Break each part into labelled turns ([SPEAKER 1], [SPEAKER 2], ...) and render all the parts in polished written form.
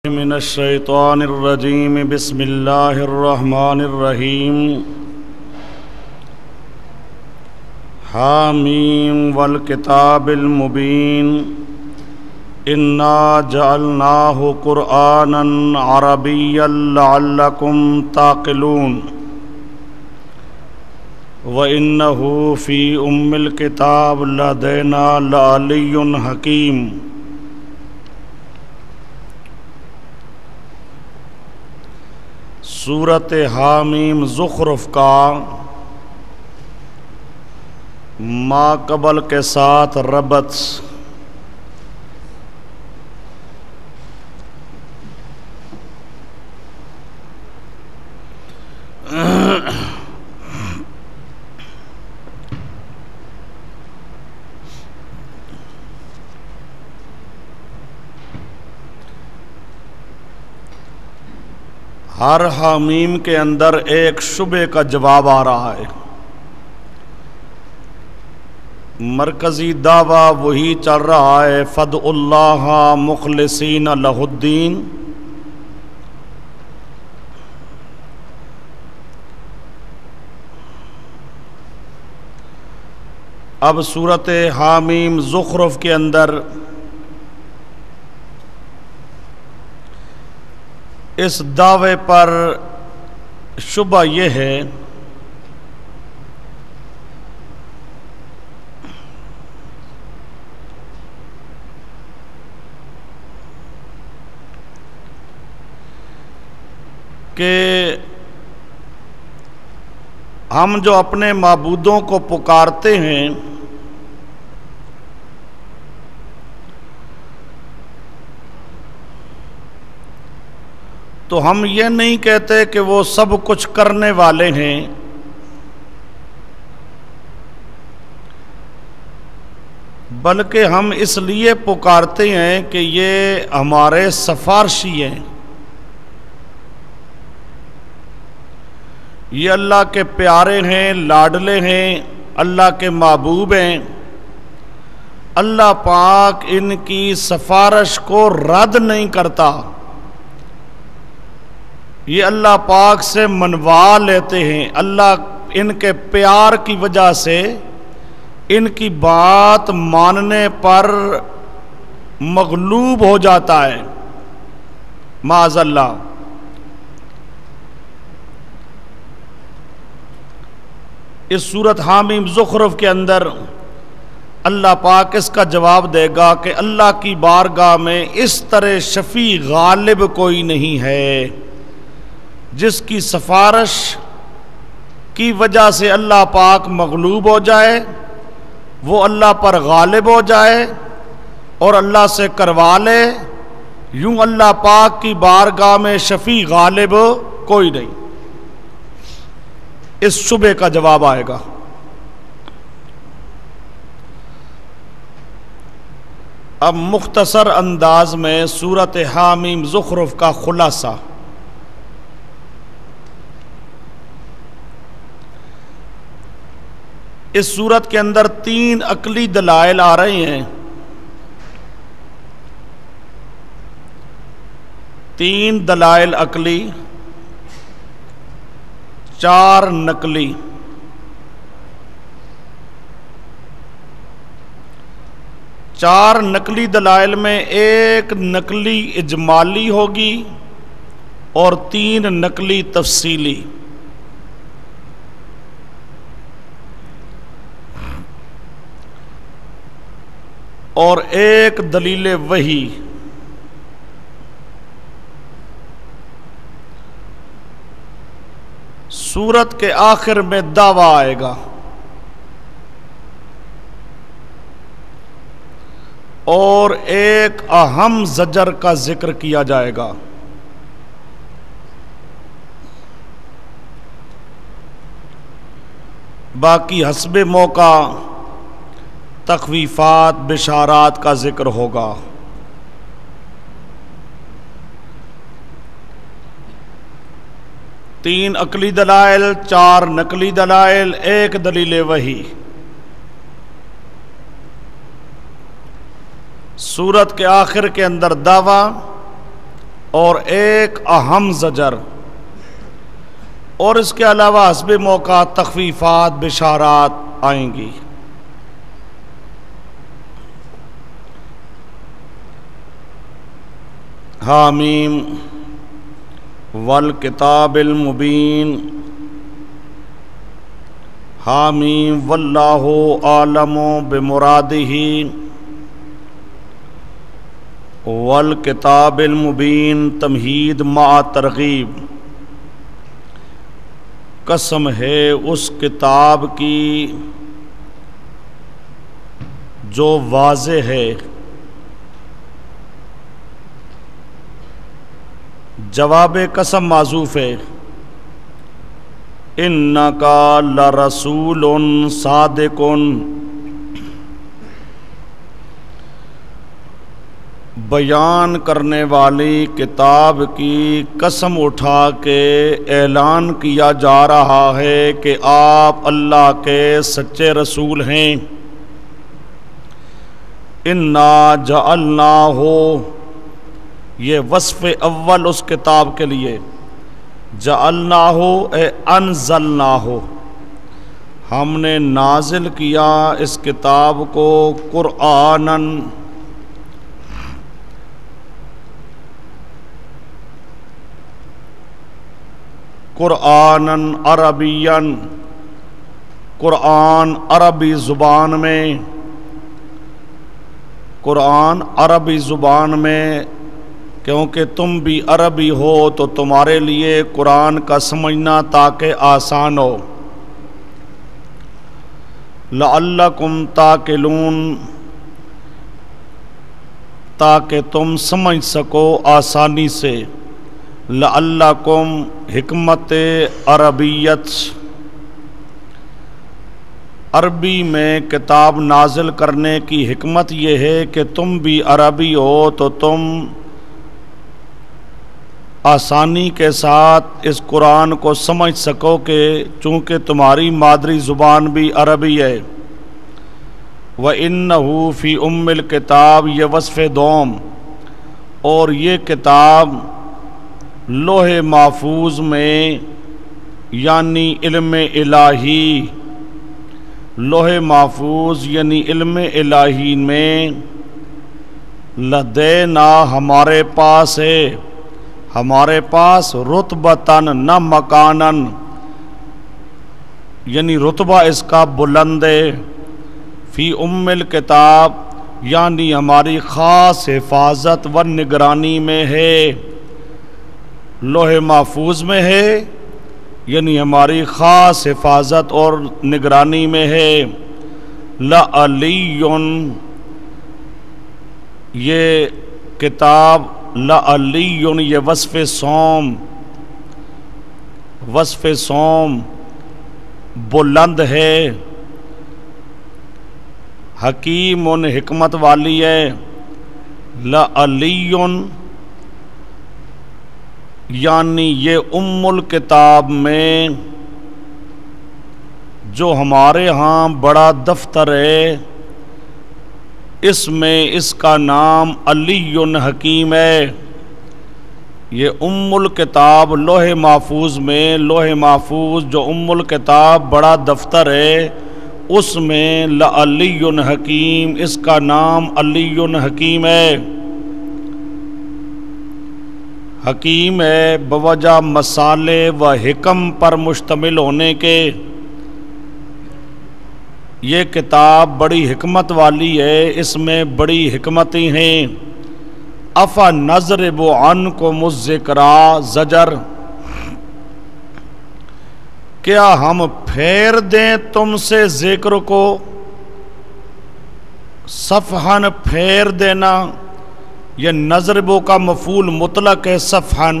[SPEAKER 1] من الشیطان الرجیم بسم اللہ الرحمن الرحیم حامیم والکتاب المبین انا جعلناہ قرآنا عربیا لعلکم تعقلون وَإِنَّهُ فِي أُمِّ الْكِتَابِ لَدَيْنَا لَعَلِيٌّ حَكِيمٌ۔ سورۃ حامیم زخرف کا ما قبل کے ساتھ ربط۔ ہر حامیم کے اندر ایک شبہ کا جواب آ رہا ہے۔ مرکزی دعویٰ وہی چل رہا ہے، فَادْعُوا اللَّهَ مُخْلِصِينَ لَهُ الدِّينَ۔ اب سورۃ حامیم زخرف کے اندر اس دعوے پر شبہ یہ ہے کہ ہم جو اپنے معبودوں کو پکارتے ہیں تو ہم یہ نہیں کہتے کہ وہ سب کچھ کرنے والے ہیں، بلکہ ہم اس لیے پکارتے ہیں کہ یہ ہمارے سفارشی ہیں، یہ اللہ کے پیارے ہیں، لاڈلے ہیں، اللہ کے محبوب ہیں۔ اللہ پاک ان کی سفارش کو رد نہیں کرتا، یہ اللہ پاک سے منوا لیتے ہیں۔ اللہ ان کے پیار کی وجہ سے ان کی بات ماننے پر مغلوب ہو جاتا ہے، معاذ اللہ۔ اس سورۃ حامیم زخرف کے اندر اللہ پاک اس کا جواب دے گا کہ اللہ کی بارگاہ میں اس طرح شفیع غالب کوئی نہیں ہے جس کی سفارش کی وجہ سے اللہ پاک مغلوب ہو جائے، وہ اللہ پر غالب ہو جائے اور اللہ سے کروا لے۔ یوں اللہ پاک کی بارگاہ میں شفیع غالب کوئی نہیں۔ اس شبہ کا جواب آئے گا۔ اب مختصر انداز میں سورۃ حامیم زخرف کا خلاصہ۔ اس سورت کے اندر 3 عقلی دلائل آ رہے ہیں، 3 دلائل عقلی، 4 نقلی۔ چار نقلی دلائل میں ایک نقلی اجمالی ہوگی اور 3 نقلی تفصیلی۔ اور ایک دلیل وحی۔ سورت کے آخر میں دعویٰ آئے گا اور ایک اہم زجر کا ذکر کیا جائے گا۔ باقی حسب موقع تخویفات، بشارات کا ذکر ہوگا۔ تین عقلی دلائل، 4 نقلی دلائل، ایک دلیل وحی۔ سورت کے آخر کے اندر دعویٰ اور ایک اہم زجر، اور اس کے علاوہ حسب موقع تخفیفات بشارات آئیں گی۔ حامیم والکتاب المبین، حامیم واللہ عالم بمرادہ، والکتاب المبین تمہید مع ترغیب، قسم ہے اس کتاب کی جو واضح ہے۔ جواب قسم معذوف ہے، انکا لرسول صادق، بیان کرنے والی کتاب کی قسم اٹھا کے اعلان کیا جا رہا ہے کہ آپ اللہ کے سچے رسول ہیں۔ انا جعلناہ، یہ وصف اول اس کتاب کے لیے، جعلناہ اے انزلناہ، ہم نے نازل کیا اس کتاب کو قرآناً، قرآناً عربیاً، قرآن عربی زبان میں، قرآن عربی زبان میں، کیونکہ تم بھی عربی ہو تو تمہارے لیے قرآن کا سمجھنا تاکہ آسان ہو۔ لعلکم تعقلون، تاکہ تم سمجھ سکو آسانی سے۔ لعلکم حکمت عربیت، عربی میں کتاب نازل کرنے کی حکمت یہ ہے کہ تم بھی عربی ہو تو تم آسانی کے ساتھ اس قرآن کو سمجھ سکو، کہ چونکہ تمہاری مادری زبان بھی عربی ہے۔ وَإِنَّهُ فِي أُمِّ الْكِتاب، یہ وصف دوم، اور یہ کتاب لوح محفوظ میں، یعنی علم الہی، لوح محفوظ یعنی علم الہی میں، لدینا ہمارے پاس ہے، ہمارے پاس رتبتاً نہ مکاناً، یعنی رتبہ اس کا بلند ہے، فی ام الکتاب یعنی ہماری خاص حفاظت و نگرانی میں ہے، لوح محفوظ میں ہے یعنی ہماری خاص حفاظت اور نگرانی میں ہے۔ لعلی، یہ کتاب لعلی، یہ وصف صوم، وصف صوم بلند ہے، حکیم حکمت والی ہے۔ لعلی یعنی یہ ام الکتاب میں جو ہمارے ہاں بڑا دفتر ہے، اس میں اس کا نام علی حکیم ہے۔ یہ ام الکتاب لوح محفوظ میں، لوح محفوظ جو ام الکتاب بڑا دفتر ہے، اس میں لعلی حکیم، اس کا نام علی حکیم ہے۔ حکیم ہے بوجہ مسالے و حکم پر مشتمل ہونے کے، یہ کتاب بڑی حکمت والی ہے، اس میں بڑی حکمتیں ہیں۔ افا نضرب عنکم الذکرا، زجر، کیا ہم پھیر دیں تم سے ذکر کو، صفحن پھیر دینا، یہ نضربو کا مفعول مطلق ہے، صفحن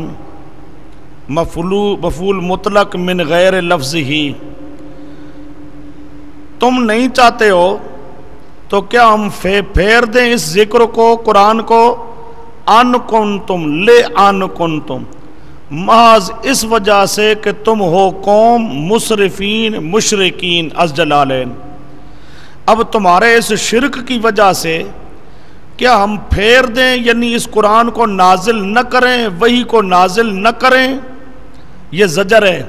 [SPEAKER 1] مفعول مطلق من غیر لفظ ہی، تم نہیں چاہتے ہو تو کیا ہم پھیر دیں اس ذکر کو، قرآن کو، ان کنتم، لے ان کنتم، محض اس وجہ سے کہ تم ہو قوم مسرفین مشرکین از جلالین، اب تمہارے اس شرک کی وجہ سے کیا ہم پھیر دیں یعنی اس قرآن کو نازل نہ کریں، وحی کو نازل نہ کریں؟ یہ زجر ہے،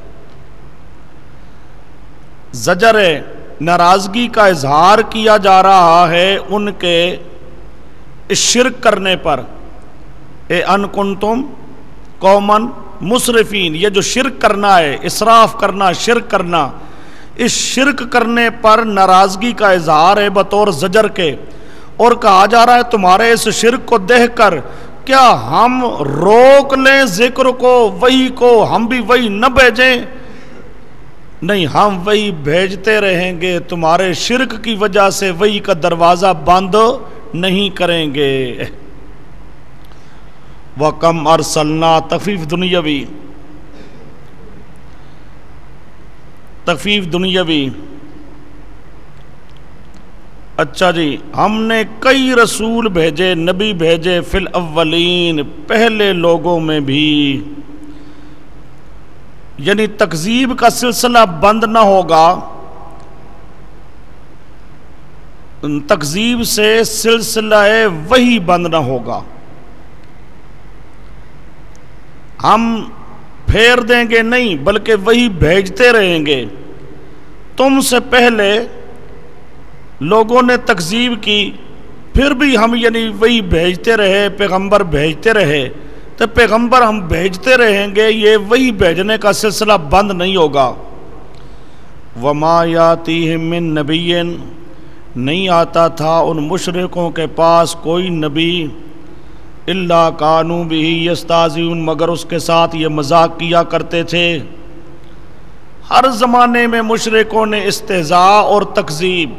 [SPEAKER 1] زجر ہے، ناراضگی کا اظہار کیا جا رہا ہے ان کے اس شرک کرنے پر۔ اے ان کنتم قوما مسرفین، یہ جو شرک کرنا ہے، اسراف کرنا، شرک کرنا، اس شرک کرنے پر ناراضگی کا اظہار ہے بطور زجر کے، اور کہا جا رہا ہے تمہارے اس شرک کو دیکھ کر کیا ہم روک لیں ذکر کو، وحی کو، ہم بھی وحی نہ بھیجیں؟ نہیں، ہم وحی بھیجتے رہیں گے، تمہارے شرک کی وجہ سے وحی کا دروازہ بند نہیں کریں گے۔ وَكَمْ أَرْسَلْنَا، تخفیف دنیاوی، تخفیف دنیاوی، اچھا جی، ہم نے کئی رسول بھیجے، نبی بھیجے، فی الاولین، پہلے لوگوں میں بھی، یعنی تکذیب کا سلسلہ بند نہ ہوگا، تکذیب سے سلسلہ وحی بند نہ ہوگا۔ ہم پھیر دیں گے نہیں، بلکہ وہی بھیجتے رہیں گے۔ تم سے پہلے لوگوں نے تکذیب کی، پھر بھی ہم یعنی وہی بھیجتے رہے، پیغمبر بھیجتے رہے، تو پیغمبر ہم بھیجتے رہیں گے، یہ وہی بھیجنے کا سلسلہ بند نہیں ہوگا۔ وَمَا يَأْتِيهِم مِّن نَبِيٍّ، نہیں آتا تھا ان مشرکوں کے پاس کوئی نبی، اِلَّا كَانُوا بِهِ يَسْتَهْزِئُونَ، مگر اس کے ساتھ یہ مذاق کیا کرتے تھے۔ ہر زمانے میں مشرکوں نے استہزاء اور تکذیب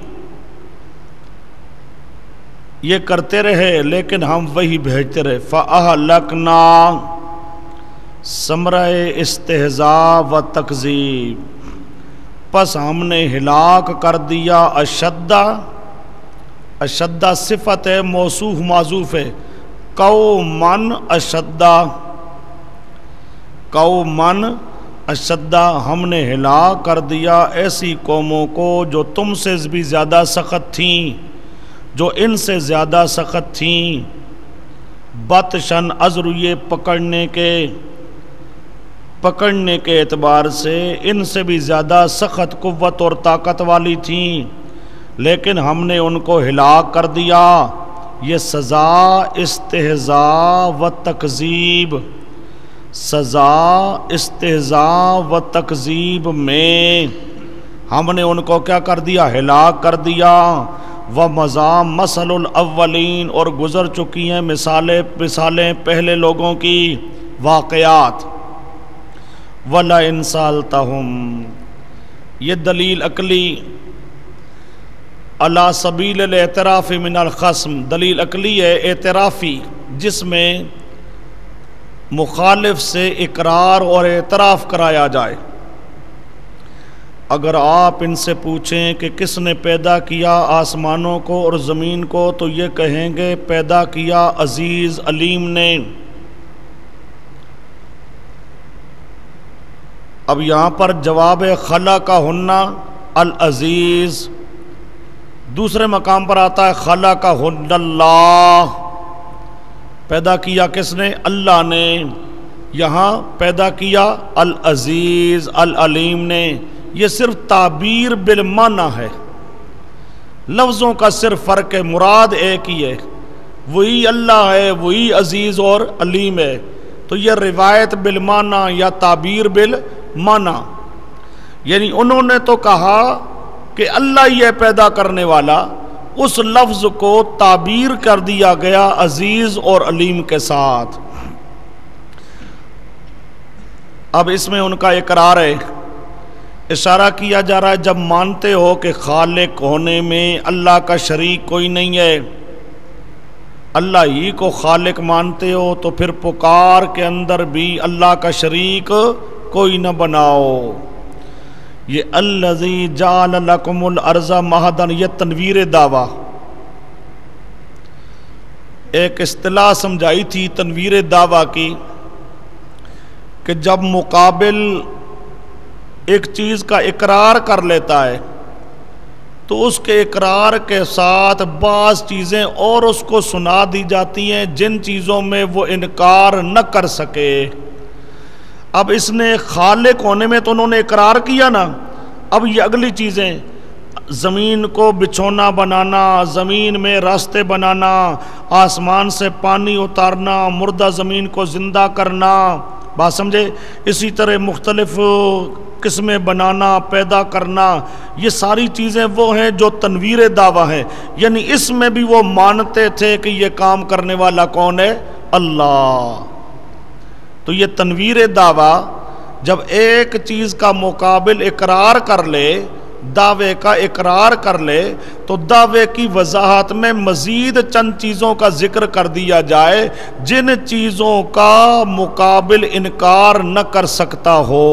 [SPEAKER 1] یہ کرتے رہے، لیکن ہم وہی بھیجتے رہے۔ فَأَهْلَكْنَا، ثمرہ استہزاء و تکذیب، پس ہم نے ہلاک کر دیا اشدہ، اشدہ صفت ہے، موصوف معذوف ہے، قومن اشدہ، قومن اشدہ، ہم نے ہلاک کر دیا ایسی قوموں کو جو تم سے بھی زیادہ سخت تھیں، جو ان سے زیادہ سخت تھیں، بطشن ازرویے پکڑنے کے اعتبار سے ان سے بھی زیادہ سخت قوت اور طاقت والی تھیں، لیکن ہم نے ان کو ہلاک کر دیا۔ یہ سزا استہزاء و تکذیب، سزا استہزاء و تکذیب میں ہم نے ان کو کیا کر دیا؟ ہلاک کر دیا۔ وَمَضَىٰ مَثَلُ الْأَوَّلِينَ، اور گزر چکی ہیں مثالیں پہلے لوگوں کی، واقعات۔ وَلَئِن سَأَلْتَهُمْ، یہ دلیل عقلی، علی سبیل الاعتراف من الخصم، دلیل عقلی ہے اعترافی، جس میں مخالف سے اقرار اور اعتراف کرایا جائے۔ اگر آپ ان سے پوچھیں کہ کس نے پیدا کیا آسمانوں کو اور زمین کو، تو یہ کہیں گے پیدا کیا عزیز علیم نے۔ اب یہاں پر جواب خلقہن العزیز، دوسرے مقام پر آتا ہے خلقہن اللہ، پیدا کیا کس نے؟ اللہ نے۔ یہاں پیدا کیا العزیز العلیم نے۔ یہ صرف تعبیر بالمعنی ہے، لفظوں کا صرف فرق ہے، مراد ایک ہی ہے، وہی اللہ ہے، وہی عزیز اور علیم ہے۔ تو یہ روایت بالمعنی یا تعبیر بالمعنی، یعنی انہوں نے تو کہا کہ اللہ ہی ہے پیدا کرنے والا، اس لفظ کو تعبیر کر دیا گیا عزیز اور علیم کے ساتھ۔ اب اس میں ان کا اقرار ہے، اشارہ کیا جا رہا ہے جب مانتے ہو کہ خالق ہونے میں اللہ کا شریک کوئی نہیں ہے، اللہ ہی کو خالق مانتے ہو، تو پھر پکار کے اندر بھی اللہ کا شریک کوئی نہ بناؤ۔ یہ الذی جعل لکم الارض مہدا، یہ تنویر دعویٰ، ایک اصطلاح سمجھائی تھی تنویر دعویٰ کی، کہ جب مقابل ایک چیز کا اقرار کر لیتا ہے تو تو اس کے اقرار کے ساتھ بعض چیزیں اور اس کو سنا دی جاتی ہیں جن چیزوں میں وہ انکار نہ کر سکے۔ اب اس نے خالق ہونے میں تو انہوں نے اقرار کیا نا، اب یہ اگلی چیزیں، زمین کو بچھونا بنانا، زمین میں راستے بنانا، آسمان سے پانی اتارنا، مردہ زمین کو زندہ کرنا، بات سمجھے، اسی طرح مختلف قسمیں بنانا، پیدا کرنا، یہ ساری چیزیں وہ ہیں جو تنویر دعویٰ ہیں، یعنی اس میں بھی وہ مانتے تھے کہ یہ کام کرنے والا کون ہے؟ اللہ۔ تو یہ تنویر دعویٰ جب ایک چیز کا مقابل اقرار کر لے، دعوے کا اقرار کر لے، تو دعوے کی وضاحت میں مزید چند چیزوں کا ذکر کر دیا جائے جن چیزوں کا مقابل انکار نہ کر سکتا ہو۔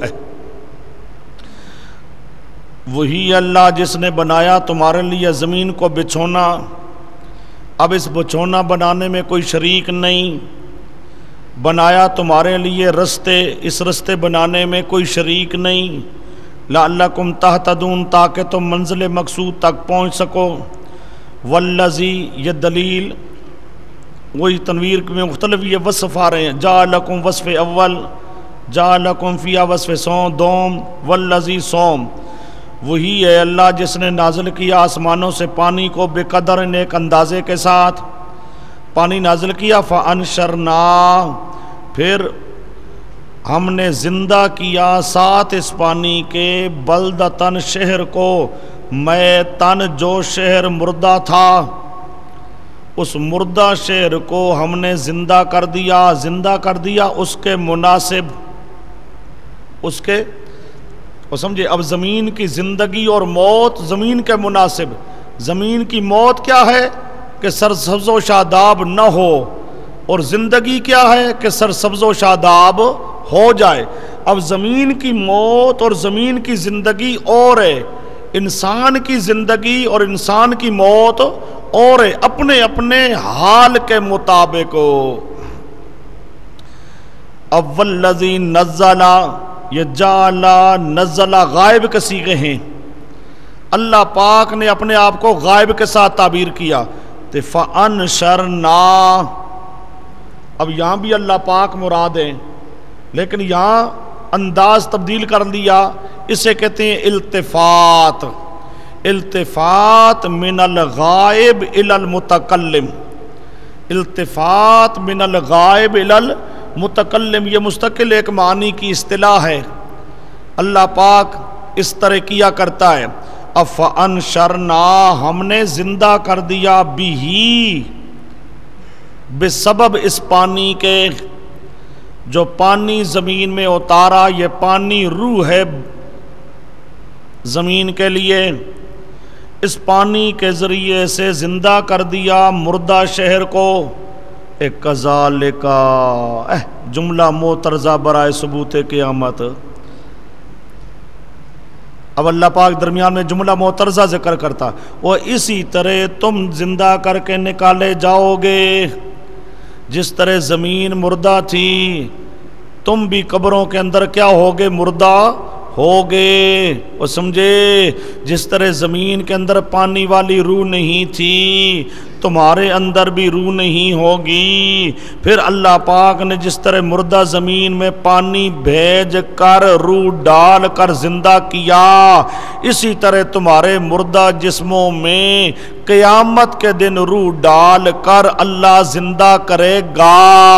[SPEAKER 1] وہی اللہ جس نے بنایا تمہارے لیے زمین کو بچھونا، اب اس بچھونا بنانے میں کوئی شریک نہیں، بنایا تمہارے لیے رستے، اس رستے بنانے میں کوئی شریک نہیں، لعلکم تہتدون، تاکہ تم منزل مقصود تک پہنچ سکو۔ والذی، یہ دلیل وہی تنویر میں مختلف یہ وصف آ رہے ہیں، جعلکم وصف اول، جعلکم فیہا وصف دوم، والذی سوم، وہی ہے اللہ جس نے نازل کیا آسمانوں سے پانی کو بے قدر ایک اندازے کے ساتھ، پانی نازل کیا، فَأَنشَرْنَا، پھر ہم نے زندہ کیا ساتھ اس پانی کے، بلدتن، شہر کو، میتن، جو شہر مردہ تھا، اس مردہ شہر کو ہم نے زندہ کر دیا، زندہ کر دیا اس کے مناسب، اس کے، اور سمجھے اب زمین کی زندگی اور موت زمین کے مناسب، زمین کی موت کیا ہے کہ سرسبز و شاداب نہ ہو، اور زندگی کیا ہے کہ سرسبز و شاداب ہو جائے۔ اب زمین کی موت اور زمین کی زندگی اور ہے، انسان کی زندگی اور انسان کی موت اور ہے، اپنے اپنے حال کے مطابق۔ اول الذی نزل، یہ جعلا، نزلہ غائب کے صیغے ہیں، اللہ پاک نے اپنے آپ کو غائب کے ساتھ تعبیر کیا، تو فَأَنشَرْنَا، اب یہاں بھی اللہ پاک مراد ہے، لیکن یہاں انداز تبدیل کر دیا، اسے کہتے ہیں التفات، التفات من الغائب الی المتکلم، التفات من الغائب الی المتکلم، یہ مستقل ایک معنی کی اصطلاح ہے، اللہ پاک اس طرح کیا کرتا ہے۔ فَأَنشَرْنَا، ہم نے زندہ کر دیا، بِهِ، بسبب اس پانی کے، جو پانی زمین میں اتارا، یہ پانی روح ہے زمین کے لیے، اس پانی کے ذریعے سے زندہ کر دیا مردہ شہر کو۔ ایک کذالک، جملہ معترضہ برائے ثبوت قیامت، اب اللہ پاک درمیان میں جملہ معترضہ ذکر کرتا، وہ اسی طرح تم زندہ کر کے نکالے جاؤ گے، جس طرح زمین مردہ تھی، تم بھی قبروں کے اندر کیا ہوگے؟ مردہ ہوگے، وہ سمجھے، جس طرح زمین کے اندر پانی والی روح نہیں تھی، تمہارے اندر بھی روح نہیں ہوگی۔ پھر اللہ پاک نے جس طرح مردہ زمین میں پانی بھیج کر روح ڈال کر زندہ کیا، اسی طرح تمہارے مردہ جسموں میں قیامت کے دن روح ڈال کر اللہ زندہ کرے گا۔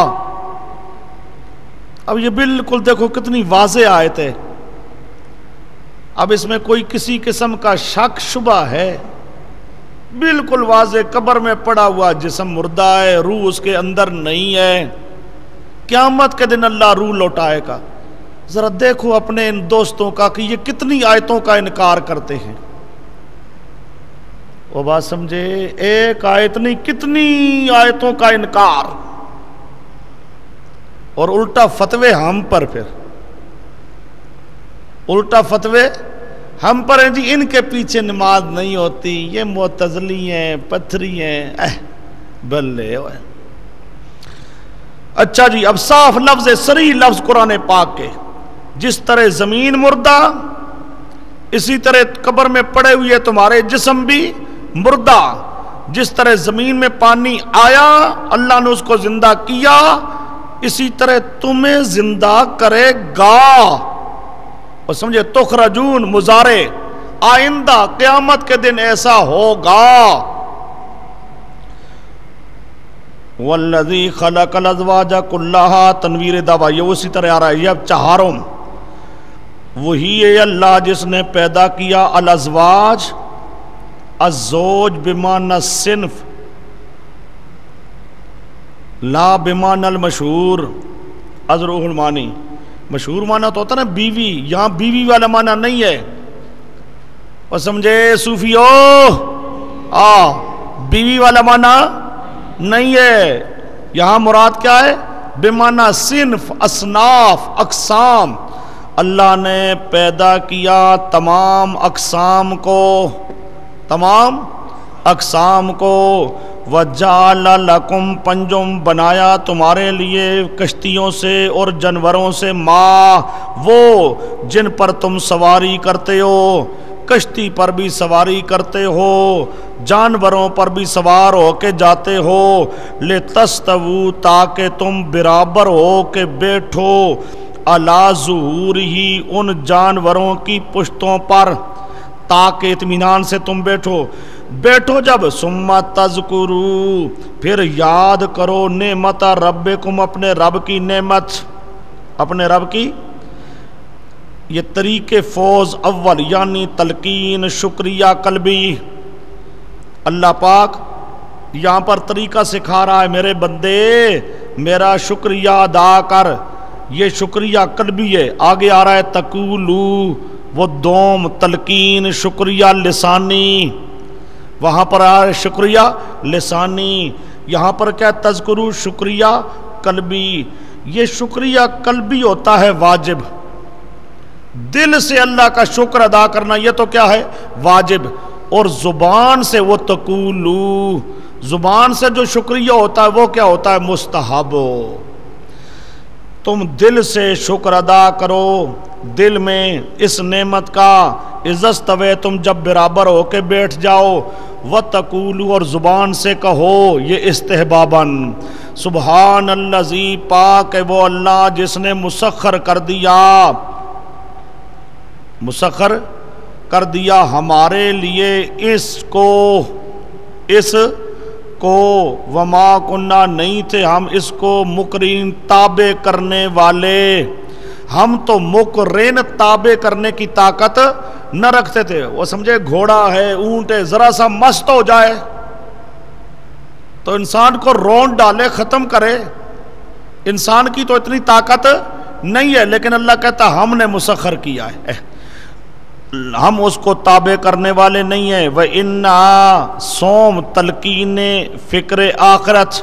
[SPEAKER 1] اب یہ بالکل دیکھو کتنی واضح آیت ہے، اب اس میں کوئی کسی قسم کا شک شبہ ہے؟ بالکل واضح، قبر میں پڑا ہوا جسم مردہ ہے، روح اس کے اندر نہیں ہے، قیامت کے دن اللہ روح لوٹائے گا۔ ذرا دیکھو اپنے ان دوستوں کا کہ یہ کتنی آیتوں کا انکار کرتے ہیں، وہ بات سمجھے، ایک آیت نہیں کتنی آیتوں کا انکار، اور الٹا فتوے ہم پر، پھر الٹا فتوے ہم پر ہیں، جی ان کے پیچھے نماز نہیں ہوتی، یہ معتزلی ہیں، پتھری ہیں، بلے ہوئے۔ اچھا جی، اب صاف لفظ، صریح لفظ قرآن پاک کے، جس طرح زمین مردہ، اسی طرح قبر میں پڑے ہوئے تمہارے جسم بھی مردہ، جس طرح زمین میں پانی آیا اللہ نے اس کو زندہ کیا، اسی طرح تمہیں زندہ کرے گا۔ اور سمجھے تخرجون مضارع، آئندہ قیامت کے دن ایسا ہوگا۔ والذی خلق الازواج کلھا، تنویر دعویٰ، یہ اسی طرح آ رہا ہے، یہ اب چہاروں، وہی ہے اللہ جس نے پیدا کیا الازواج، الزوج بمعنی صنف، لا بمعنی المشہور، از روح المانی، مشہور معنی تو ہوتا نا بیوی، یہاں بیوی والا معنی نہیں ہے، اور سمجھے صوفیو، بیوی والا معنی نہیں ہے، یہاں مراد کیا ہے؟ بمعنی صنف، اصناف، اقسام، اللہ نے پیدا کیا تمام اقسام کو، تمام اقسام کو، وَجَعَلَ لَكُمْ پنجم، بنایا تمہارے لیے کشتیوں سے اور جانوروں سے، ماں وہ جن پر تم سواری کرتے ہو، کشتی پر بھی سواری کرتے ہو، جانوروں پر بھی سوار ہو کے جاتے ہو، لِتَسْتَوُوا تاکہ تم برابر ہو کے بیٹھو، عَلَى ظُهُورِهِ ان جانوروں کی پشتوں پر، تاکہ اطمینان سے تم بیٹھو جب، ثم تذکروا پھر یاد کرو، نعمت ربکم اپنے رب کی نعمت، اپنے رب کی، یہ طریق فوز اول یعنی تلقین، شکریہ قلبی، اللہ پاک یہاں پر طریقہ سکھا رہا ہے، میرے بندے میرا شکریہ ادا کر، یہ شکریہ قلبی ہے، آگے آ رہا ہے تقولو، وہ دوم تلقین، شکریہ لسانی، وہاں پر آ رہا ہے شکریہ لسانی، یہاں پر کیا تذکرو شکریہ قلبی، یہ شکریہ قلبی ہوتا ہے واجب، دل سے اللہ کا شکر ادا کرنا یہ تو کیا ہے واجب، اور زبان سے وہ تقولو، زبان سے جو شکریہ ہوتا ہے وہ کیا ہوتا ہے مستحب، تم دل سے شکر ادا کرو، دل میں اس نعمت کا، اذا تم جب برابر ہو کے بیٹھ جاؤ، وَتَقُولُوا اور زبان سے کہو، یہ استحباباً، سبحان الذی پاک ہے وہ اللہ جس نے مسخر کر دیا ہمارے لیے اس کو وما کننا نہیں تھے ہم اس کو مقرین تابع کرنے والے، ہم تو مقرن تابع کرنے کی طاقت نہ رکھتے تھے، وہ سمجھے گھوڑا ہے، اونٹ ہے، ذرا سا مست ہو جائے تو انسان کو رونڈ ڈالے، ختم کرے، انسان کی تو اتنی طاقت نہیں ہے، لیکن اللہ کہتا ہم نے مسخر کیا ہے، ہم اس کو تابع کرنے والے نہیں ہیں، وَإِنَّا سوم تلقین فکر آخرت،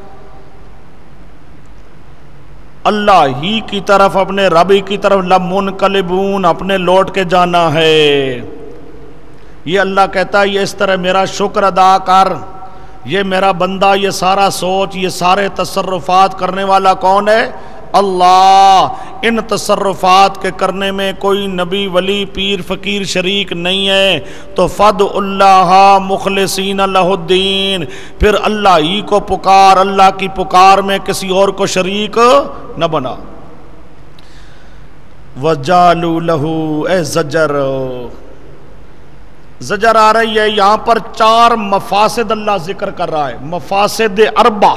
[SPEAKER 1] اللہ ہی کی طرف، اپنے رب ہی کی طرف، لَمُنْقَلِبُونَ اپنے لوٹ کے جانا ہے، یہ اللہ کہتا ہے یہ اس طرح میرا شکر ادا کر، یہ میرا بندہ، یہ سارا سوچ، یہ سارے تصرفات کرنے والا کون ہے؟ اللہ، ان تصرفات کے کرنے میں کوئی نبی ولی پیر فقیر شریک نہیں ہے، تو فد اللہ مخلصین لہ الدین، پھر اللہ ہی کو پکار، اللہ کی پکار میں کسی اور کو شریک نہ بنا، وجعلوا لہ، اے زجر آ رہی ہے یہاں پر 4 مفاسد اللہ ذکر کر رہا ہے، مفاسد اربع،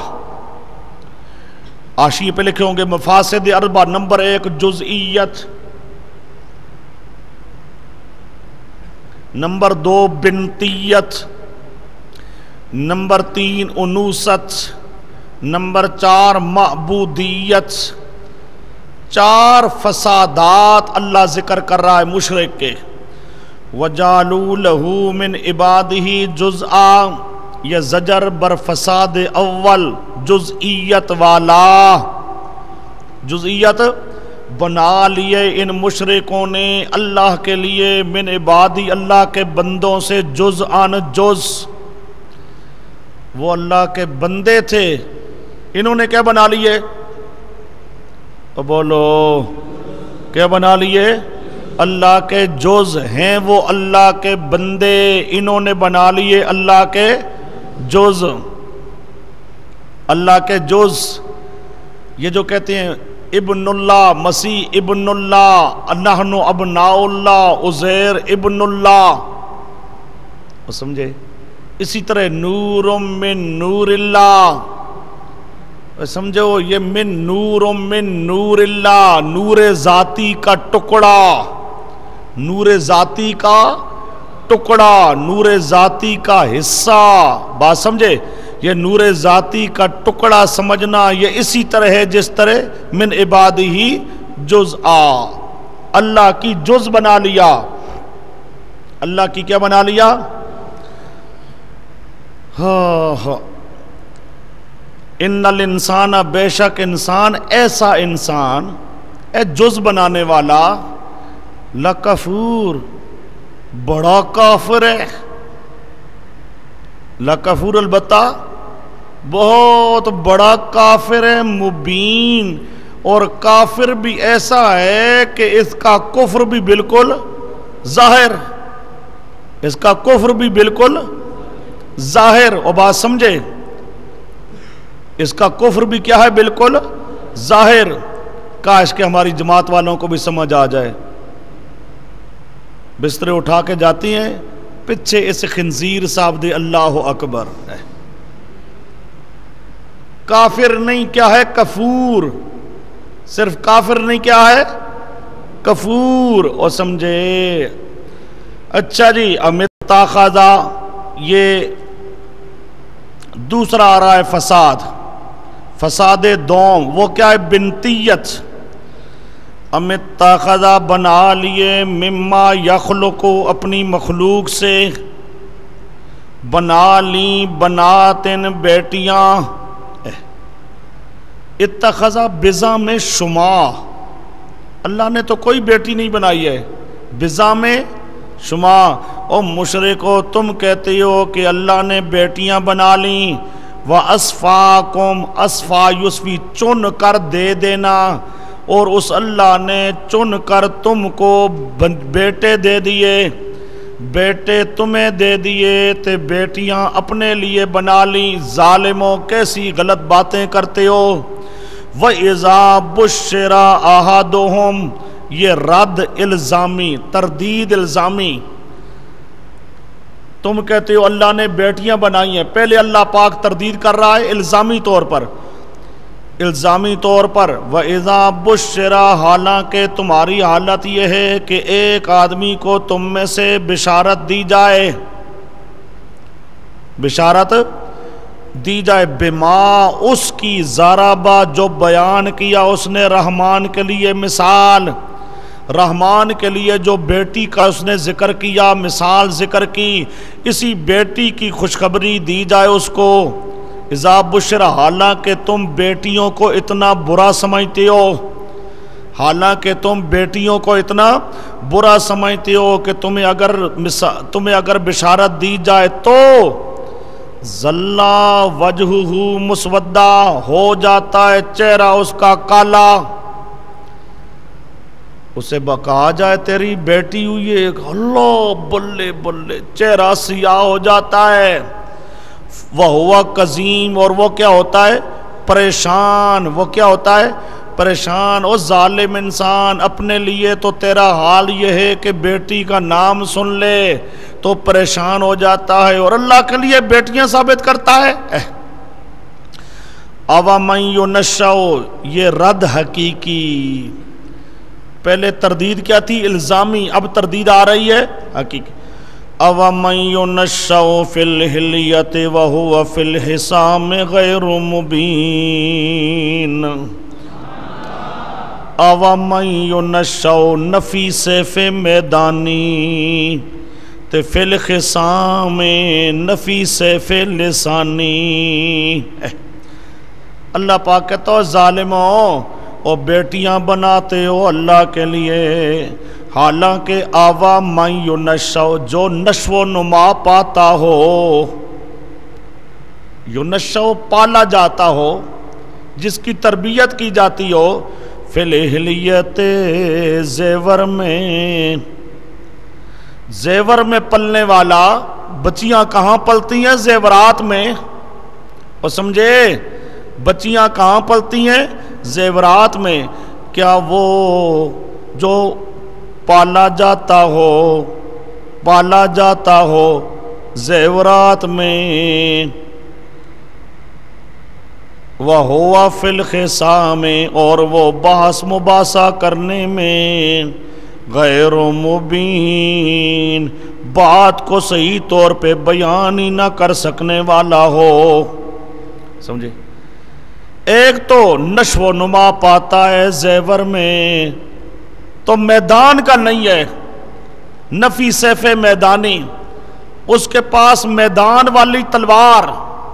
[SPEAKER 1] حاشیے پہ لکھے ہوں گے مفاسد اربع، نمبر 1 جزئیت، نمبر 2 بنتیت، نمبر 3 انوست، نمبر 4 معبودیت، 4 فسادات اللہ ذکر کر رہا ہے مشرک کے، وَجَعَلُوا لَهُ مِنْ عِبَادِهِ جُزْءًا، یہ زجر بر فساد اول جزئیت والا، جزئیت بنا لیے ان مشرکوں نے اللہ کے لیے، من عبادی اللہ کے بندوں سے، جزءاً جز، وہ اللہ کے بندے تھے، انہوں نے کیا بنا لیے؟ بولو کیا بنا لیے؟ اللہ کے جز ہیں وہ اللہ کے بندے، انہوں نے بنا لیے اللہ کے جز، اللہ کے جز۔ یہ جو کہتے ہیں ابن اللہ، مسیح ابن اللہ، نحن ابناء اللہ، عزیر ابن اللہ، وہ سمجھے؟ اسی طرح نور من نور اللہ، سمجھو یہ من نور اللہ، نور ذاتی کا ٹکڑا، نور ذاتی کا ٹکڑا، نور ذاتی کا حصہ، بات سمجھے؟ یہ نور ذاتی کا ٹکڑا سمجھنا یہ اسی طرح ہے جس طرح من عبادہ جزءا، اللہ کی جز بنا لیا، اللہ کی کیا بنا لیا؟ ان الانسان، بے شک انسان، ایسا انسان، اے جز بنانے والا، لکفور، بڑا کافر ہے، لکفور البتہ بہت بڑا کافر ہے، مبین، اور کافر بھی ایسا ہے کہ اس کا کفر بھی بالکل ظاہر، اس کا کفر بھی بالکل ظاہر، اور بات سمجھے؟ اس کا کفر بھی کیا ہے؟ بالکل ظاہر۔ کاش کہ ہماری جماعت والوں کو بھی سمجھ آ جائے، بسترے اٹھا کے جاتی ہیں، پیچھے اس خنزیر صاحب دے اللہ اکبر، کافر نہیں، کیا ہے؟ کفور، صرف کافر نہیں، کیا ہے؟ کفور، اور سمجھے؟ اچھا جی، امتاخذا، یہ دوسرا آ رہا ہے فساد، فساد دوم، وہ کیا ہے؟ بنتیت، امتاخذا بنا لیے، مما یخلق، اپنی مخلوق سے، بنا لی، بناتن، بیٹیاں، اتخذا بزا میں شما، اللہ نے تو کوئی بیٹی نہیں بنائی ہے، بزا میں شما، او مشرکو تم کہتے ہو کہ اللہ نے بیٹیاں بنا لیں، وَأَصْفَاكُمْ، اصفا یسفی، چن کر دے دینا، اور اس اللہ نے چن کر تم کو بیٹے دے دیے، بیٹے تمہیں دے دیے، تے بیٹیاں اپنے لیے بنا لیں، ظالموں کیسی غلط باتیں کرتے ہو۔ وَإِذَا بُشِّرَ أَحَدُهُمْ، یہ رد الزامی، تردید الزامی، تم کہتے ہو اللہ نے بیٹیاں بنائی ہیں، پہلے اللہ پاک تردید کر رہا ہے الزامی طور پر، الزامی طور پر، وَإِذَا بُشِّرَ، حالانکہ تمہاری حالت یہ ہے کہ ایک آدمی کو تم میں سے بشارت دی جائے، بشارت دی جائے، بما، اس کی، ضربہ، جو بیان کیا اس نے رحمان کے لیے مثال، رحمان کے لیے جو بیٹی کا اس نے ذکر کیا، مثال ذکر کی، اسی بیٹی کی خوشخبری دی جائے اس کو، اذا بشر، حالانکہ تم بیٹیوں کو اتنا برا سمجھتے ہو، حالانکہ تم بیٹیوں کو اتنا برا سمجھتے ہو کہ تمہیں اگر بشارت دی جائے تو ظلا وجہہ مسودہ، ہو جاتا ہے چہرہ اس کا کالا، اسے کہا جائے تیری بیٹی ہوئی ہے، اللہ بلے بلے، چہرہ سیاہ ہو جاتا ہے، وَهُوَ قَزِيمٌ، اور وہ کیا ہوتا ہے؟ پریشان، وہ کیا ہوتا ہے؟ پریشان۔ او ظالم انسان، اپنے لیے تو تیرا حال یہ ہے کہ بیٹی کا نام سن لے تو پریشان ہو جاتا ہے، اور اللہ کے لیے بیٹیاں ثابت کرتا ہے۔ أَوَمَن يُنَشَّأُ، یہ رد حقیقی، پہلے تردید کیا تھی؟ الزامی، اب تردید آ رہی ہے حقیقی۔ أَوَمَن يُنَشَّأُ فِي الْحِلْيَةِ وَهُوَ فِي الْحِسَامِ غَيْرُ مُبِينٍ، أَوَمَن يُنَشَّأُ، نفی سے میدانی، تے فی الخصام، نفی سے لسانی، اللہ پاک کہتا ہو ظالموں، اور بیٹیاں بناتے ہو اللہ کے لیے، حالانکہ آوا من یونشو، جو نشو و نما پاتا ہو، یونشو پالا جاتا ہو، جس کی تربیت کی جاتی ہو، فلہلیت زیور میں، زیور میں پلنے والا، بچیاں کہاں پلتی ہیں؟ زیورات میں. اور سمجھے بچیاں کہاں پلتی ہیں؟ زیورات میں. کیا وہ جو پالا جاتا ہو زیورات میں، وَهُوَ فِي الْخِصَامِ، اور وہ بحث مباحثہ کرنے میں، غیر مبین، بات کو صحیح طور پہ بیان ہی نہ کر سکنے والا ہو. سمجھے؟ ایک تو نشو و نما پاتا ہے زیور میں، تو میدان کا نہیں ہے، نفی سیف میدانی، اس کے پاس میدان والی تلوار،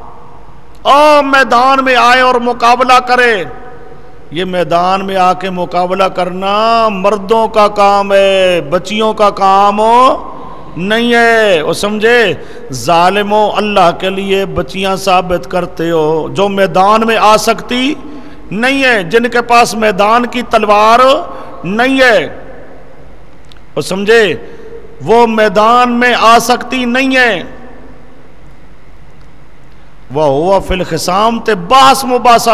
[SPEAKER 1] میدان میں آئے اور مقابلہ کرے. یہ میدان میں آ کے مقابلہ کرنا مردوں کا کام ہے، بچیوں کا کام نہیں ہے. اور سمجھے ظالموں، اللہ کے لیے بچیاں ثابت کرتے ہو جو میدان میں آ سکتی نہیں ہے، جن کے پاس میدان کی تلوار نہیں ہے. اور سمجھے وہ میدان میں آ سکتی نہیں ہے. وَهُوَ فِي الْخِصَامِ، تے بحث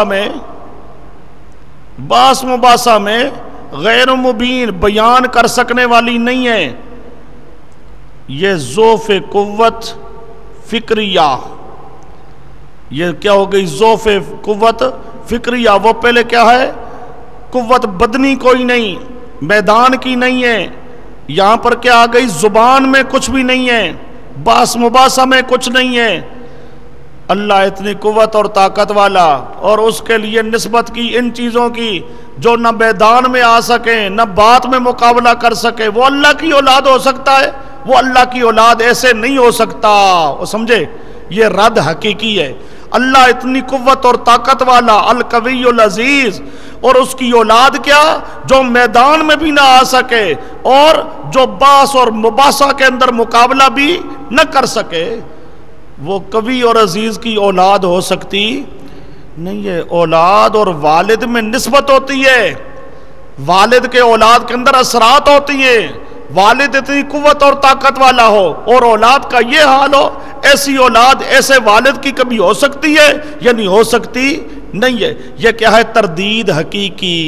[SPEAKER 1] مباحثہ میں غیر مبین، بیان کر سکنے والی نہیں ہے. یہ ضعف قوت فکریہ، یہ کیا ہو گئی؟ ضعف قوت فکریہ. وہ پہلے کیا ہے؟ قوت بدنی کوئی نہیں، میدان کی نہیں ہے. یہاں پر کیا آ گئی؟ زبان میں کچھ بھی نہیں ہے، بحث مباحثہ میں کچھ نہیں ہے. اللہ اتنی قوت اور طاقت والا، اور اس کے لیے نسبت کی ان چیزوں کی جو نہ میدان میں آ سکیں نہ بات میں مقابلہ کر سکے. وہ اللہ کی اولاد ہو سکتا ہے، وہ اللہ کی اولاد ایسے نہیں ہو سکتا. اور سمجھے یہ رد حقیقی ہے. اللہ اتنی قوت اور طاقت والا، القوی العزیز، اور اس کی اولاد کیا؟ جو میدان میں بھی نہ آ سکے اور جو باس اور مباحثہ کے اندر مقابلہ بھی نہ کر سکے. وہ قوی اور عزیز کی اولاد ہو سکتی نہیں ہے. اولاد اور والد میں نسبت ہوتی ہے، والد کے اولاد کے اندر اثرات ہوتی ہیں. والد اتنی قوت اور طاقت والا ہو اور اولاد کا یہ حال ہو، ایسی اولاد ایسے والد کی کبھی ہو سکتی ہے یا نہیں ہو سکتی نہیں ہے. یہ کیا ہے؟ تردید حقیقی.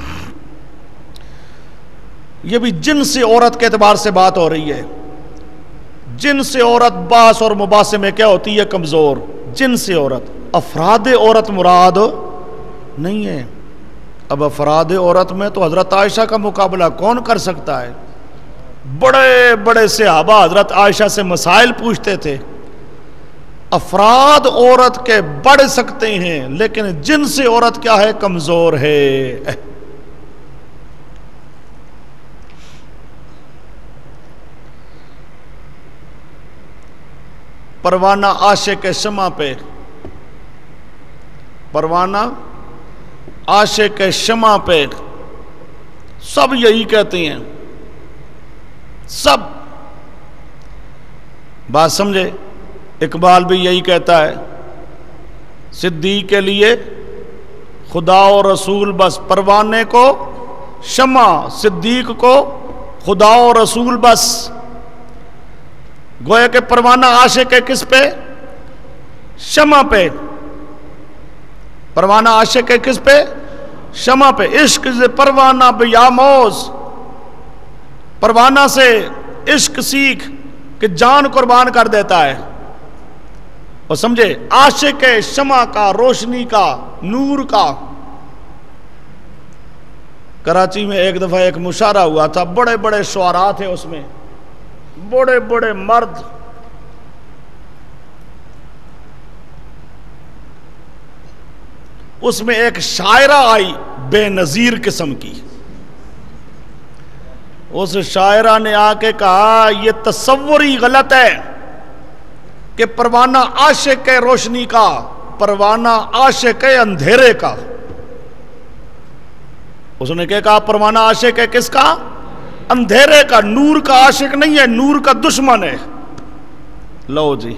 [SPEAKER 1] یہ بھی جنس عورت کے اعتبار سے بات ہو رہی ہے. جنس عورت باس اور مباحثے میں کیا ہوتی ہے؟ کمزور. جنس عورت، افراد عورت مراد نہیں ہے. اب افراد عورت میں تو حضرت عائشہ کا مقابلہ کون کر سکتا ہے؟ بڑے بڑے صحابہ حضرت عائشہ سے مسائل پوچھتے تھے. افراد عورت کے بڑھ سکتے ہیں لیکن جنس عورت کیا ہے؟ کمزور ہے. پروانہ عاشق شمع پہ، پروانہ عاشق شمع پہ سب یہی کہتے ہیں. سب بات سمجھے؟ اقبال بھی یہی کہتا ہے، صدیق کے لیے خدا و رسول بس، پروانے کو شمع، صدیق کو خدا و رسول بس. گویا کہ پروانہ عاشق ہے کس پہ؟ شمع پہ. پروانہ عاشق ہے کس پہ؟ شمع پہ. عشق سے پروانہ بیاموز، پروانہ سے عشق سیکھ کہ جان قربان کر دیتا ہے. اور سمجھے عاشق شمع کا، روشنی کا، نور کا. کراچی میں ایک دفعہ ایک مشاعرہ ہوا تھا، بڑے بڑے شعراء تھے اس میں، بڑے بڑے مرد. اس میں ایک شاعرہ آئی بے نظیر قسم کی. اس شاعرہ نے آ کے کہا یہ تصور ہی غلط ہے کہ پروانہ عاشق ہے روشنی کا، پروانہ عاشق ہے اندھیرے کا. اس نے کیا کہا؟ پروانہ عاشق ہے کس کا؟ اندھیرے کا. نور کا عاشق نہیں ہے، نور کا دشمن ہے. لو جی،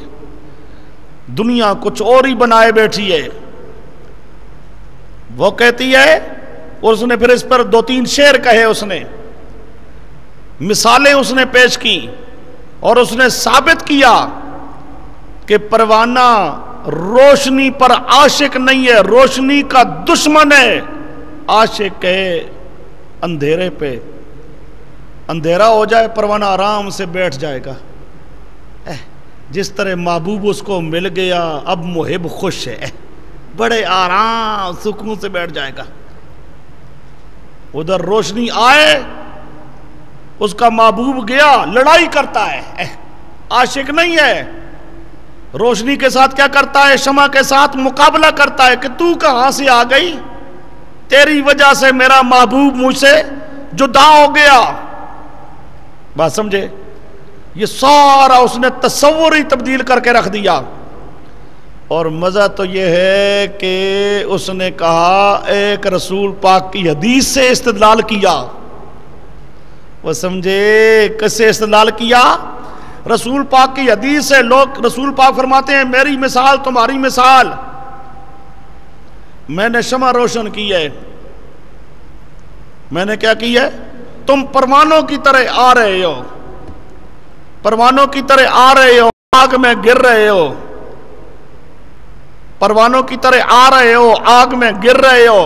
[SPEAKER 1] دنیا کچھ اور ہی بنائے بیٹھی ہے. وہ کہتی ہے اور اس نے پھر اس پر 2-3 شعر کہے، اس نے مثالیں اس نے پیش کی، اور اس نے ثابت کیا کہ پروانہ روشنی پر عاشق نہیں ہے، روشنی کا دشمن ہے، عاشق ہے اندھیرے پہ۔ اندھیرا ہو جائے پروانہ آرام سے بیٹھ جائے گا، جس طرح محبوب اس کو مل گیا اب محب خوش ہے، بڑے آرام سکون سے بیٹھ جائے گا۔ ادھر روشنی آئے، اس کا محبوب گیا لڑائی کرتا ہے، عاشق نہیں ہے، روشنی کے ساتھ کیا کرتا ہے؟ شمع کے ساتھ مقابلہ کرتا ہے کہ تو کہاں سے آ گئی، تیری وجہ سے میرا محبوب مجھ سے جدا ہو گیا۔ بات سمجھے؟ یہ سارا اس نے تصور ہی تبدیل کر کے رکھ دیا۔ اور مزہ تو یہ ہے کہ اس نے کہا ایک رسول پاک کی حدیث سے استدلال کیا۔ وہ سمجھے کس سے استدلال کیا؟ رسول پاک کی حدیث سے۔ لوگ رسول پاک فرماتے ہیں میری مثال تمہاری مثال، میں نے شمع روشن کی ہے، میں نے کیا کی ہے؟ تم پروانوں کی طرح آ رہے ہو، پروانوں کی طرح آ رہے ہو، آگ میں گر رہے ہو، پروانوں کی طرح آ رہے ہو، آگ میں گر رہے ہو،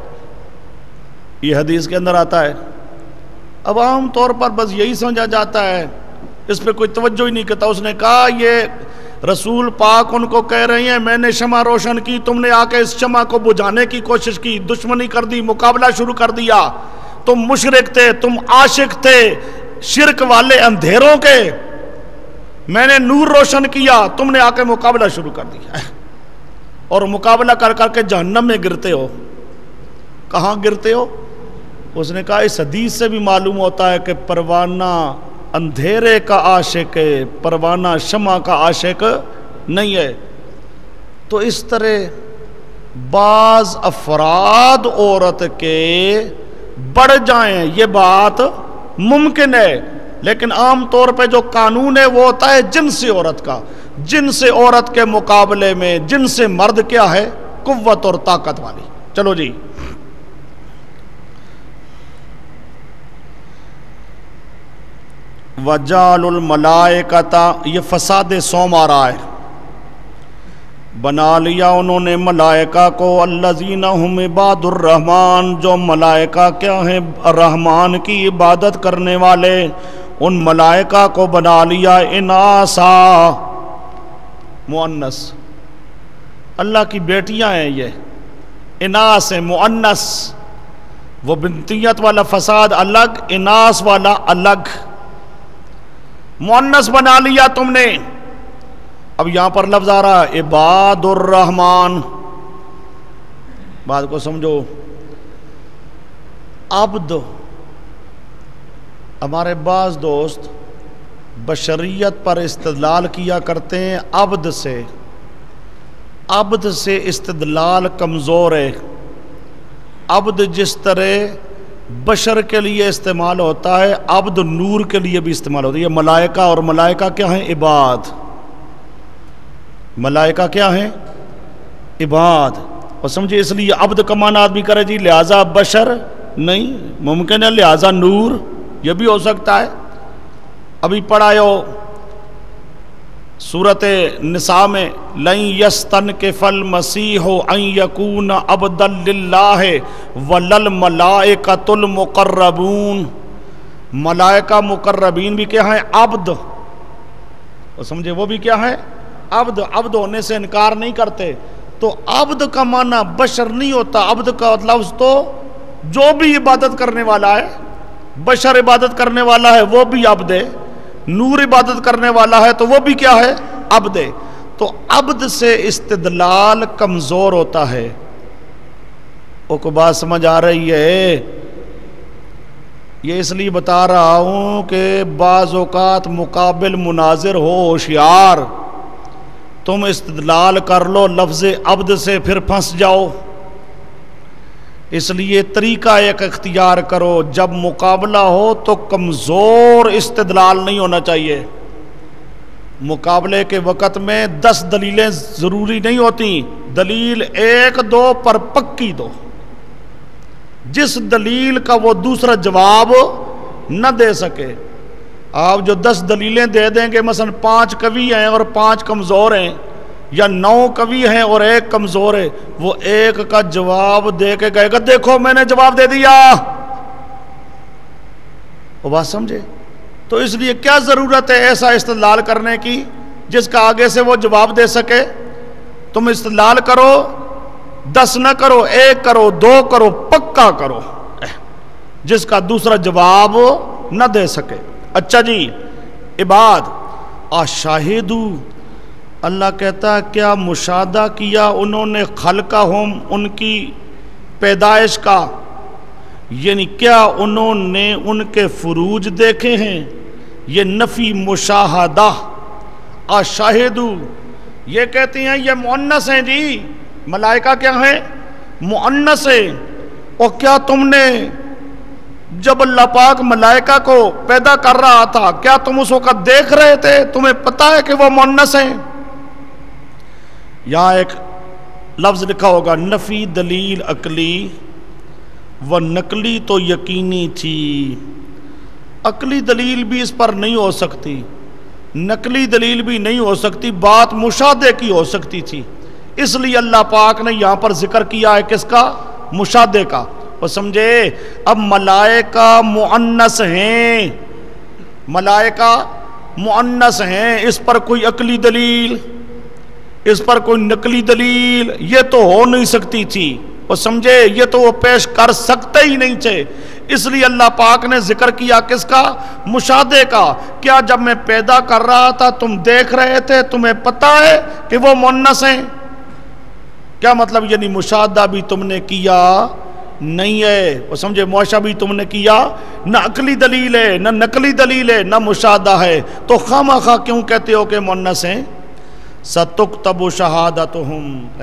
[SPEAKER 1] یہ حدیث کے اندر آتا ہے۔ اب عام طور پر بس یہی سمجھا جاتا ہے، اس پہ کوئی توجہ ہی نہیں کرتا۔ اس نے کہا یہ رسول پاک ان کو کہہ رہی ہیں میں نے شمع روشن کی، تم نے آ کے اس شمع کو بجھانے کی کوشش کی، دشمنی کر دی، مقابلہ شروع کر دیا، تم مشرک تھے، تم عاشق تھے شرک والے اندھیروں کے، میں نے نور روشن کیا، تم نے آ کے مقابلہ شروع کر دیا، اور مقابلہ کر کر کے جہنم میں گرتے ہو۔ کہاں گرتے ہو؟ اس نے کہا اس حدیث سے بھی معلوم ہوتا ہے کہ پروانہ اندھیرے کا عاشق ہے، پروانہ شمع کا عاشق نہیں ہے۔ تو اس طرح بعض افراد عورت کے بڑھ جائیں یہ بات ممکن ہے، لیکن عام طور پہ جو قانون ہے وہ ہوتا ہے جنس عورت کا۔ جنس عورت کے مقابلے میں جنس مرد کیا ہے؟ قوت اور طاقت والی۔ چلو جی، وَجَعَلُ الْمَلَائِكَةَ، یہ فساد صوم آ رہا ہے، بنا لیا انہوں نے ملائکہ کو، الذین ہم عباد الرحمن، جو ملائکہ کیا ہیں؟ الرحمن کی عبادت کرنے والے، ان ملائکہ کو بنا لیا اناسا، مؤنث، اللہ کی بیٹیاں ہیں یہ، اناس ہے مؤنث، وہ بنتیت والا فساد الگ، اناس والا الگ، مؤنث بنا لیا تم نے۔ اب یہاں پر لفظ آ رہا ہے عباد الرحمن، بات کو سمجھو۔ عبد، ہمارے بعض دوست بشریت پر استدلال کیا کرتے ہیں عبد سے، عبد سے استدلال کمزور ہے۔ عبد جس طرح بشر کے لیے استعمال ہوتا ہے، عبد نور کے لیے بھی استعمال ہوتا ہے۔ یہ ملائکہ، اور ملائکہ کیا ہیں؟ عباد۔ ملائکہ کیا ہیں؟ عباد۔ اور سمجھے اس لیے عبد کا معنی آدمی کرے جی لہذا بشر نہیں، ممکن ہے لہذا نور، یہ بھی ہو سکتا ہے۔ ابھی پڑھائے ہو سورۃ نساء میں لن یستنکف المسیح ان یکون عبدا للہ وللملائکۃ المقربون، ملائکہ مقربین بھی کیا ہیں؟ عبد۔ اور سمجھے وہ بھی کیا ہے؟ عبد۔ عبد ہونے سے انکار نہیں کرتے۔ تو عبد کا معنی بشر نہیں ہوتا، عبد کا لفظ تو جو بھی عبادت کرنے والا ہے، بشر عبادت کرنے والا ہے وہ بھی عبد ہے، نور عبادت کرنے والا ہے تو وہ بھی کیا ہے؟ عبد ہے۔ تو عبد سے استدلال کمزور ہوتا ہے۔ وہ کو بات سمجھ آ رہی ہے؟ یہ اس لیے بتا رہا ہوں کہ بعض اوقات مقابل مناظر ہو ہوشیار، تم استدلال کر لو لفظ عبد سے پھر پھنس جاؤ۔ اس لیے طریقہ ایک اختیار کرو، جب مقابلہ ہو تو کمزور استدلال نہیں ہونا چاہیے۔ مقابلے کے وقت میں 10 دلیلیں ضروری نہیں ہوتی، دلیل 1 2 پر پکی دو۔ جس دلیل کا وہ دوسرا جواب نہ دے سکے. آپ جو 10 دلیلیں دے دیں گے، مثلا 5 قوی ہیں اور 5 کمزور ہیں، یا 9 قوی ہیں اور 1 کمزور ہے، وہ ایک کا جواب دے کے کہے گا دیکھو میں نے جواب دے دیا. وہ بات سمجھے؟ تو اس لیے کیا ضرورت ہے ایسا استدلال کرنے کی جس کا آگے سے وہ جواب دے سکے؟ تم استدلال کرو، 10 نہ کرو، 1 کرو، 2 کرو، پکا کرو جس کا دوسرا جواب نہ دے سکے. اچھا جی، عباد اشاہدو، اللہ کہتا ہے کیا مشاہدہ کیا انہوں نے خلقہم، ان کی پیدائش کا، یعنی کیا انہوں نے ان کے فروج دیکھے ہیں؟ یہ نفی مشاہدہ. اشاہدو یہ کہتی ہیں یہ مؤنث ہیں جی، ملائکہ کیا ہیں؟ مؤنث ہیں. اور کیا تم نے جب اللہ پاک ملائکہ کو پیدا کر رہا تھا کیا تم اس وقت دیکھ رہے تھے؟ تمہیں پتا ہے کہ وہ مؤنث ہیں؟ یہاں ایک لفظ لکھا ہوگا نفی دلیل عقلی و نقلی تو یقینی تھی. عقلی دلیل بھی اس پر نہیں ہو سکتی، نقلی دلیل بھی نہیں ہو سکتی، بات مشاہدے کی ہو سکتی تھی. اس لیے اللہ پاک نے یہاں پر ذکر کیا ہے کس کا؟ مشاہدے کا. وہ سمجھے؟ اب ملائکہ مؤنث ہیں، ملائکہ مؤنث ہیں، اس پر کوئی عقلی دلیل، اس پر کوئی نقلی دلیل یہ تو ہو نہیں سکتی تھی. وہ سمجھے؟ یہ تو وہ پیش کر سکتے ہی نہیں تھے. اس لیے اللہ پاک نے ذکر کیا کس کا؟ مشاہدے کا. کیا جب میں پیدا کر رہا تھا تم دیکھ رہے تھے؟ تمہیں پتا ہے کہ وہ مؤنث ہیں؟ کیا مطلب؟ یعنی مشاہدہ بھی تم نے کیا نہیں ہے. وہ سمجھے؟ معاشہ بھی تم نے کیا، نہ عقلی دلیل ہے، نہ نقلی دلیل ہے، نہ مشاہدہ ہے، تو خواہ کیوں کہتے ہو کہ مؤنث ہیں؟ ستکتب شہادتہم،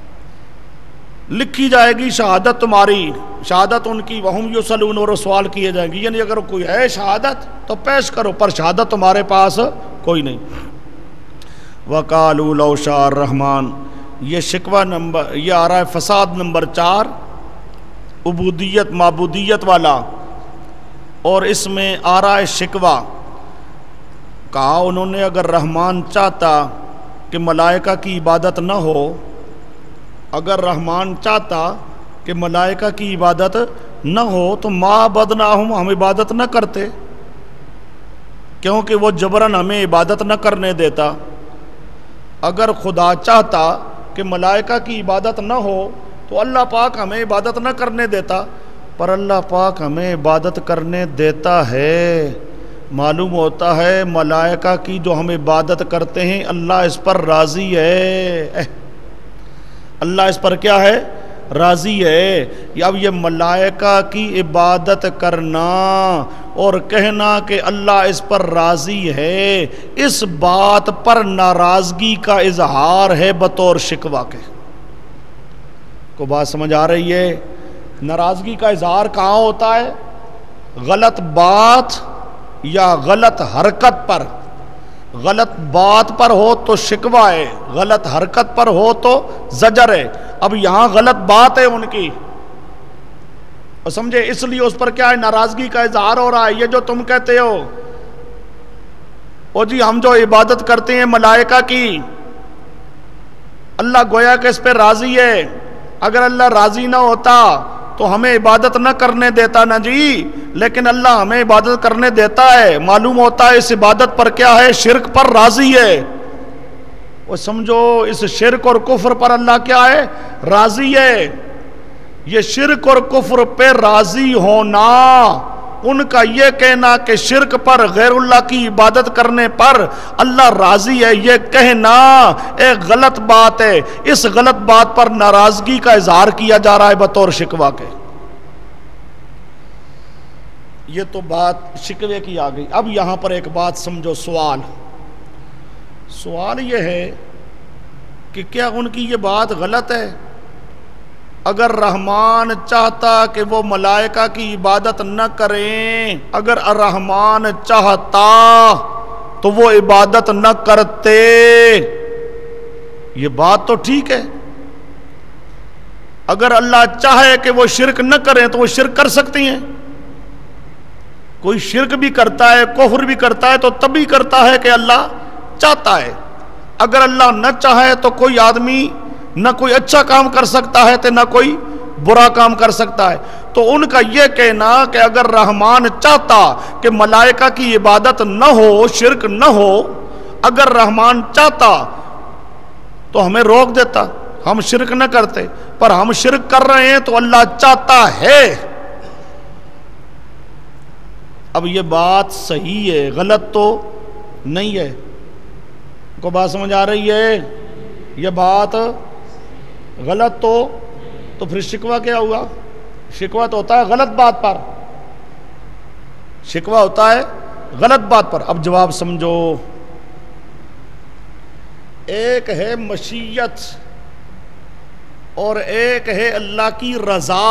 [SPEAKER 1] لکھی جائے گی شہادت تمہاری، شہادت ان کی، وہم یسألون، اور سوال کیے جائیں گے. یعنی اگر کوئی ہے شہادت تو پیش کرو، پر شہادت تمہارے پاس کوئی نہیں. وَقَالُوا لَوْ شَاءَ الرَّحْمَنُ، یہ شکوہ نمبر، یہ آ رہا ہے فساد نمبر 4، عبودیت معبودیت والا، اور اس میں آ رہا ہے شکوہ. کہا انہوں نے اگر رحمان چاہتا کہ ملائکہ کی عبادت نہ ہو، اگر رحمان چاہتا کہ ملائکہ کی عبادت نہ ہو تو ما عبدناہم، ہم عبادت نہ کرتے، کیونکہ وہ جبراً ہمیں عبادت نہ کرنے دیتا. اگر خدا چاہتا کہ ملائکہ کی عبادت نہ ہو تو اللہ پاک ہمیں عبادت نہ کرنے دیتا، پر اللہ پاک ہمیں عبادت کرنے دیتا ہے. معلوم ہوتا ہے ملائکہ کی جو ہم عبادت کرتے ہیں اللہ اس پر راضی ہے، اللہ اس پر کیا ہے؟ راضی ہے. اب یہ ملائکہ کی عبادت کرنا اور کہنا کہ اللہ اس پر راضی ہے، اس بات پر ناراضگی کا اظہار ہے بطور شکوہ کے. کو بات سمجھ آ رہی ہے؟ ناراضگی کا اظہار کہاں ہوتا ہے؟ غلط بات یا غلط حرکت پر. غلط بات پر ہو تو شکوہ ہے، غلط حرکت پر ہو تو زجر ہے. اب یہاں غلط بات ہے ان کی، اور سمجھے؟ اس لیے اس پر کیا ہے؟ ناراضگی کا اظہار ہو رہا ہے. یہ جو تم کہتے ہو او جی ہم جو عبادت کرتے ہیں ملائکہ کی، اللہ گویا کہ اس پہ راضی ہے، اگر اللہ راضی نہ ہوتا تو ہمیں عبادت نہ کرنے دیتا نا جی، لیکن اللہ ہمیں عبادت کرنے دیتا ہے. معلوم ہوتا ہے اس عبادت پر کیا ہے؟ شرک پر راضی ہے. وہ سمجھو اس شرک اور کفر پر اللہ کیا ہے؟ راضی ہے. یہ شرک اور کفر پہ راضی ہونا، ان کا یہ کہنا کہ شرک پر، غیر اللہ کی عبادت کرنے پر اللہ راضی ہے، یہ کہنا ایک غلط بات ہے. اس غلط بات پر ناراضگی کا اظہار کیا جا رہا ہے بطور شکوہ کے. یہ تو بات شکوے کی آ گئی. اب یہاں پر ایک بات سمجھو، سوال یہ ہے کہ کیا ان کی یہ بات غلط ہے؟ اگر رحمان چاہتا کہ وہ ملائکہ کی عبادت نہ کریں، اگر الرحمان چاہتا تو وہ عبادت نہ کرتے، یہ بات تو ٹھیک ہے. اگر اللہ چاہے کہ وہ شرک نہ کریں تو وہ شرک کر سکتی ہیں. کوئی شرک بھی کرتا ہے، کفر بھی کرتا ہے تو تب بھی کرتا ہے کہ اللہ چاہتا ہے. اگر اللہ نہ چاہے تو کوئی آدمی نہ کوئی اچھا کام کر سکتا ہے تو نہ کوئی برا کام کر سکتا ہے. تو ان کا یہ کہنا کہ اگر رحمان چاہتا کہ ملائکہ کی عبادت نہ ہو، شرک نہ ہو، اگر رحمان چاہتا تو ہمیں روک دیتا، ہم شرک نہ کرتے، پر ہم شرک کر رہے ہیں تو اللہ چاہتا ہے. اب یہ بات صحیح ہے، غلط تو نہیں ہے. کو بات سمجھ آ رہی ہے؟ یہ بات غلط تو پھر شکوہ کیا ہوا؟ شکوہ تو ہوتا ہے غلط بات پر، شکوہ ہوتا ہے غلط بات پر. اب جواب سمجھو. ایک ہے مشیت اور ایک ہے اللہ کی رضا.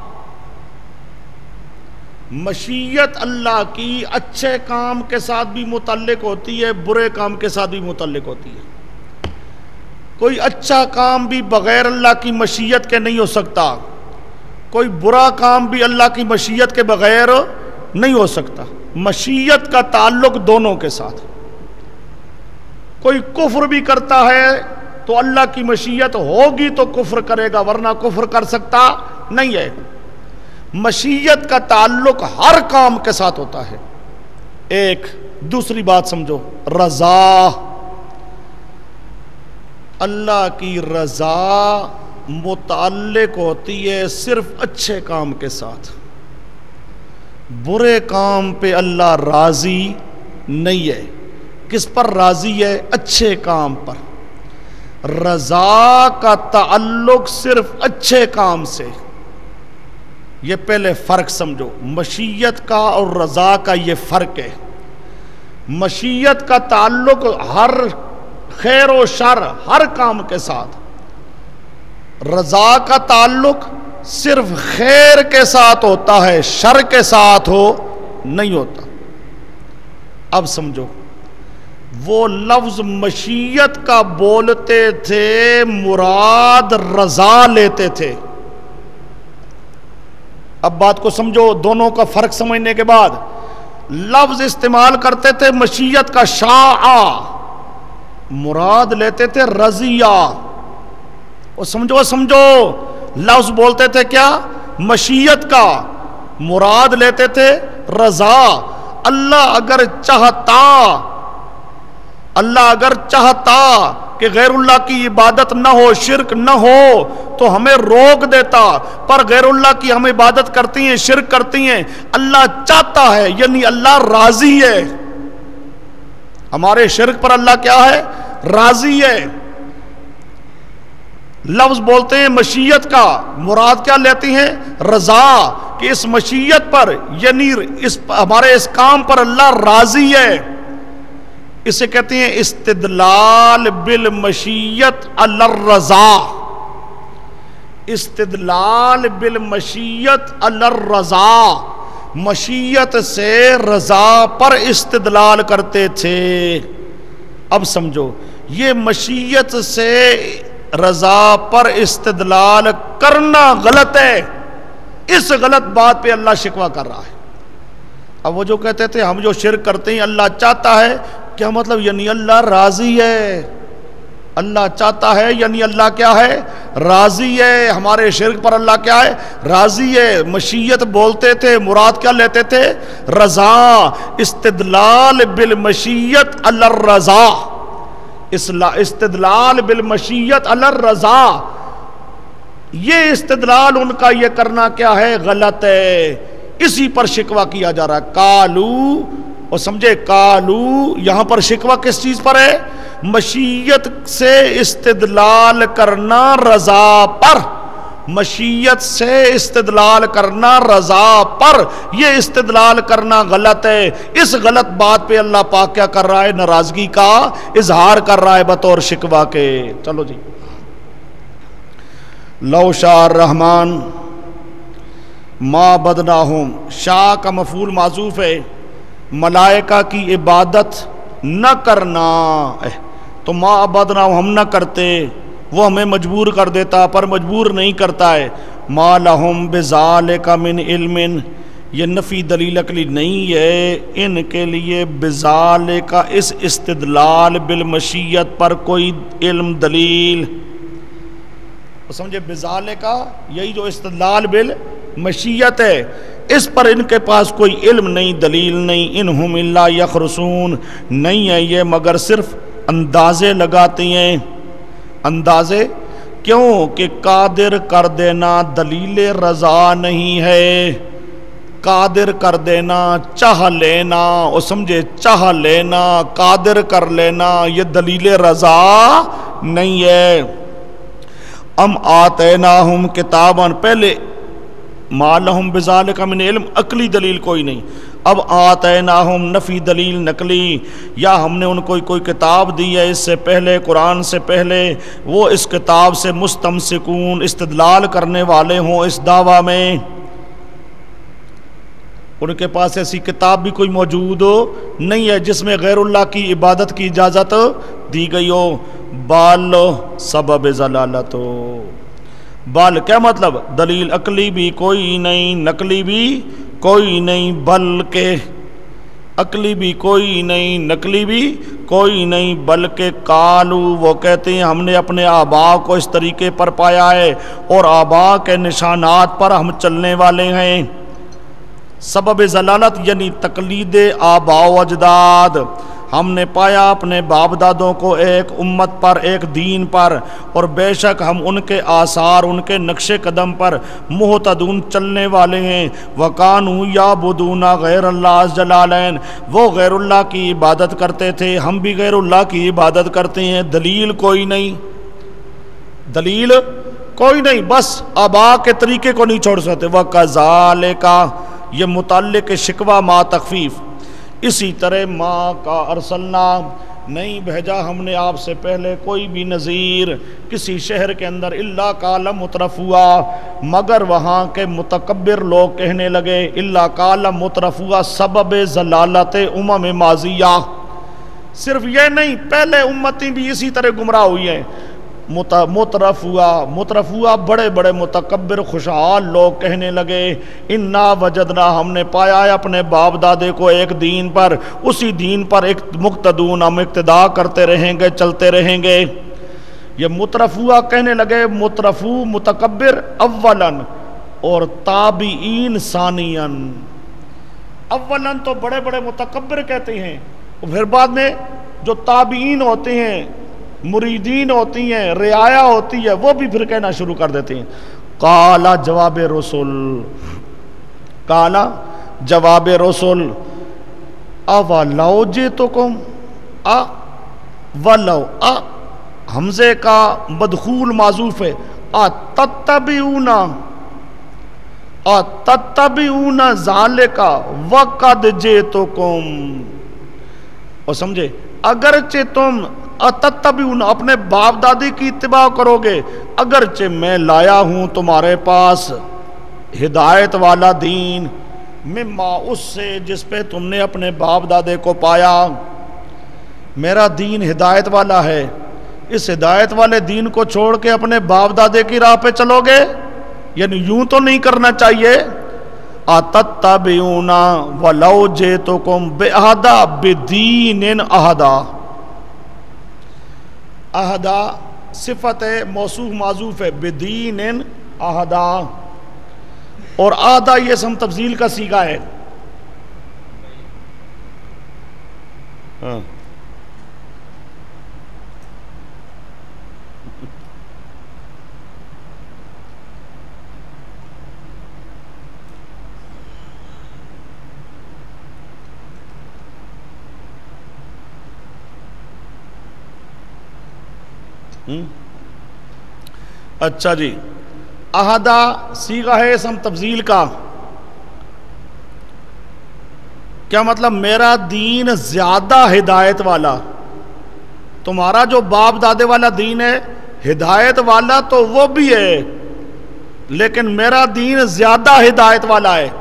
[SPEAKER 1] مشیت اللہ کی اچھے کام کے ساتھ بھی متعلق ہوتی ہے، برے کام کے ساتھ بھی متعلق ہوتی ہے. کوئی اچھا کام بھی بغیر اللہ کی مشیت کے نہیں ہو سکتا، کوئی برا کام بھی اللہ کی مشیت کے بغیر نہیں ہو سکتا. مشیت کا تعلق دونوں کے ساتھ. کوئی کفر بھی کرتا ہے تو اللہ کی مشیت ہوگی تو کفر کرے گا، ورنہ کفر کر سکتا نہیں ہے. مشیت کا تعلق ہر کام کے ساتھ ہوتا ہے. ایک دوسری بات سمجھو، رضا. اللہ کی رضا متعلق ہوتی ہے صرف اچھے کام کے ساتھ. برے کام پہ اللہ راضی نہیں ہے. کس پر راضی ہے؟ اچھے کام پر. رضا کا تعلق صرف اچھے کام سے. یہ پہلے فرق سمجھو، مشیت کا اور رضا کا یہ فرق ہے. مشیت کا تعلق ہر خیر و شر ہر کام کے ساتھ، رضا کا تعلق صرف خیر کے ساتھ ہوتا ہے، شر کے ساتھ نہیں ہوتا. اب سمجھو، وہ لفظ مشیت کا بولتے تھے، مراد رضا لیتے تھے. اب بات کو سمجھو، دونوں کا فرق سمجھنے کے بعد لفظ استعمال کرتے تھے مشیت کا شاء، مراد لیتے تھے رضیہ. اور سمجھو لفظ بولتے تھے کیا؟ مشیت کا، مراد لیتے تھے رضا. اللہ اگر چاہتا کہ غیر اللہ کی عبادت نہ ہو، شرک نہ ہو تو ہمیں روک دیتا، پر غیر اللہ کی ہم عبادت کرتی ہیں، شرک کرتی ہیں. اللہ چاہتا ہے، یعنی اللہ راضی ہے. ہمارے شرک پر اللہ کیا ہے؟ راضی ہے. لفظ بولتے ہیں مشیت کا، مراد کیا لیتی ہیں؟ رضا. کہ اس مشیت پر، یعنی ہمارے اس کام پر اللہ راضی ہے. اسے کہتے ہیں استدلال بالمشیت علی الرضا. استدلال بالمشیت علی الرضا. مشیت سے رضا پر استدلال کرتے تھے. اب سمجھو، یہ مشیت سے رضا پر استدلال کرنا غلط ہے. اس غلط بات پہ اللہ شکوہ کر رہا ہے. اب وہ جو کہتے تھے ہم جو شرک کرتے ہیں اللہ چاہتا ہے، کیا مطلب؟ یعنی اللہ راضی ہے. اللہ چاہتا ہے یعنی اللہ کیا ہے؟ راضی ہے. ہمارے شرک پر اللہ کیا ہے؟ راضی ہے. مشیت بولتے تھے، مراد کیا لیتے تھے؟ رضا. استدلال بالمشیت علی الرضا. استدلال بالمشیت علی الرضا. یہ استدلال ان کا یہ کرنا کیا ہے؟ غلط ہے. اسی پر شکوہ کیا جا رہا ہے. کالو، اور سمجھے کالو یہاں پر شکوہ کس چیز پر ہے؟ مشیت سے استدلال کرنا رضا پر. مشیت سے استدلال کرنا رضا پر، یہ استدلال کرنا غلط ہے. اس غلط بات پہ اللہ پاک کیا کر رہا ہے؟ ناراضگی کا اظہار کر رہا ہے بطور شکوہ کے. چلو جی. لو شاء الرحمن ما بدناہم. شاء کا مفعول معذوف ہے. ملائکہ کی عبادت نہ کرنا تو ما عبدنا، ہم نہ کرتے. وہ ہمیں مجبور کر دیتا، پر مجبور نہیں کرتا ہے۔ ما لہم بذالک من علم، یہ نفی دلیل عقلی نہیں ہے ان کے لیے بذالک اس استدلال بالمشیت پر کوئی علم دلیل، سمجھے؟ بذالک یہی جو استدلال بالمشیت ہے، اس پر ان کے پاس کوئی علم نہیں، دلیل نہیں۔ انہم الا یخرصون، نہیں ہے یہ مگر صرف اندازے لگاتی ہیں۔ اندازے کیوں کہ قادر کر دینا دلیل رضا نہیں ہے۔ قادر کر دینا، چاہ لینا، اور سمجھے چاہ لینا، قادر کر لینا، یہ دلیل رضا نہیں ہے۔ ام آتیناہم کتاباً، پہلے ما لہم بذالک من علم، عقلی دلیل کوئی نہیں۔ اب آتیناہم نفی دلیل نقلی، یا ہم نے ان کو کوئی کتاب دی ہے اس سے پہلے، قرآن سے پہلے، وہ اس کتاب سے مستمسکون، استدلال کرنے والے ہوں اس دعویٰ میں۔ ان کے پاس ایسی کتاب بھی کوئی موجود نہیں ہے جس میں غیر اللہ کی عبادت کی اجازت دی گئی ہو۔ بال سبب ضلالت ہو، بال کیا مطلب؟ دلیل عقلی بھی کوئی نہیں، نقلی بھی کوئی نہیں، بلکہ عقلی بھی کوئی نہیں، نقلی بھی کوئی نہیں، بلکہ قالو، وہ کہتے ہیں ہم نے اپنے آباء کو اس طریقے پر پایا ہے اور آباء کے نشانات پر ہم چلنے والے ہیں۔ سبب ضلالت یعنی تقلید آباء و اجداد، ہم نے پایا اپنے باپ دادوں کو ایک امت پر، ایک دین پر، اور بے شک ہم ان کے آثار، ان کے نقش قدم پر مہتدون چلنے والے ہیں۔ وَقَانُوا يَعْبُدُونَ غَيْرَ اللَّهِ جلالین، وہ غیر اللہ کی عبادت کرتے تھے، ہم بھی غیر اللہ کی عبادت کرتے ہیں۔ دلیل کوئی نہیں، دلیل کوئی نہیں، بس آباء کے طریقے کو نہیں چھوڑ سکتے۔ وَكَذَلِكَ، یہ متعلق شکوہ ما تخفیف، اسی طرح ما کا ارسلنا، نہیں بھیجا ہم نے آپ سے پہلے کوئی بھی نذیر کسی شہر کے اندر، الا قال مترفوا، مگر وہاں کے متکبر لوگ کہنے لگے، الا قال مترفوا سبب ضلالت امم ماضیہ، صرف یہ نہیں پہلے امتیں بھی اسی طرح گمراہ ہوئی ہیں۔ مترفوا بڑے بڑے متکبر خوشحال لوگ کہنے لگے، انا وجدنا، ہم نے پایا ہے اپنے باپ دادے کو ایک دین پر، اسی دین پر ایک مقتدون، ہم اقتداء کرتے رہیں گے، چلتے رہیں گے۔ یہ مترفوا کہنے لگے، مترفو متکبر اولاً اور تابعین ثانیاً، اولاً تو بڑے بڑے متکبر کہتے ہیں، اور پھر بعد میں جو تابعین ہوتے ہیں، مریدین ہوتی ہیں، رعایا ہوتی ہے، وہ بھی پھر کہنا شروع کر دیتے ہیں۔ قالا جواب رسول، قالا جواب رسول، اولو جئتکم، ولو، حمزے کا مدخول معذوف ہے، تتبعون ذالک وقد جئتکم، اور سمجھے اگرچہ تم تتبعون اپنے باپ دادی کی اتباع کرو گے، اگرچہ میں لایا ہوں تمہارے پاس ہدایت والا دین، مما، اس سے جس پہ تم نے اپنے باپ دادے کو پایا، میرا دین ہدایت والا ہے، اس ہدایت والے دین کو چھوڑ کے اپنے باپ دادے کی راہ پہ چلو گے، یعنی یوں تو نہیں کرنا چاہیے۔ اتتبعون ولو جئتکم بأحدا بدین احدا، احدا صفت موصوف معذوف ہے، بدین احدا، اور احدا یہ اسم تفضیل کا صیغہ ہے۔ اچھا جی، احدا صیغہ ہے اسم تفضیل کا، کیا مطلب؟ میرا دین زیادہ ہدایت والا، تمہارا جو باپ دادے والا دین ہے ہدایت والا تو وہ بھی ہے، لیکن میرا دین زیادہ ہدایت والا ہے۔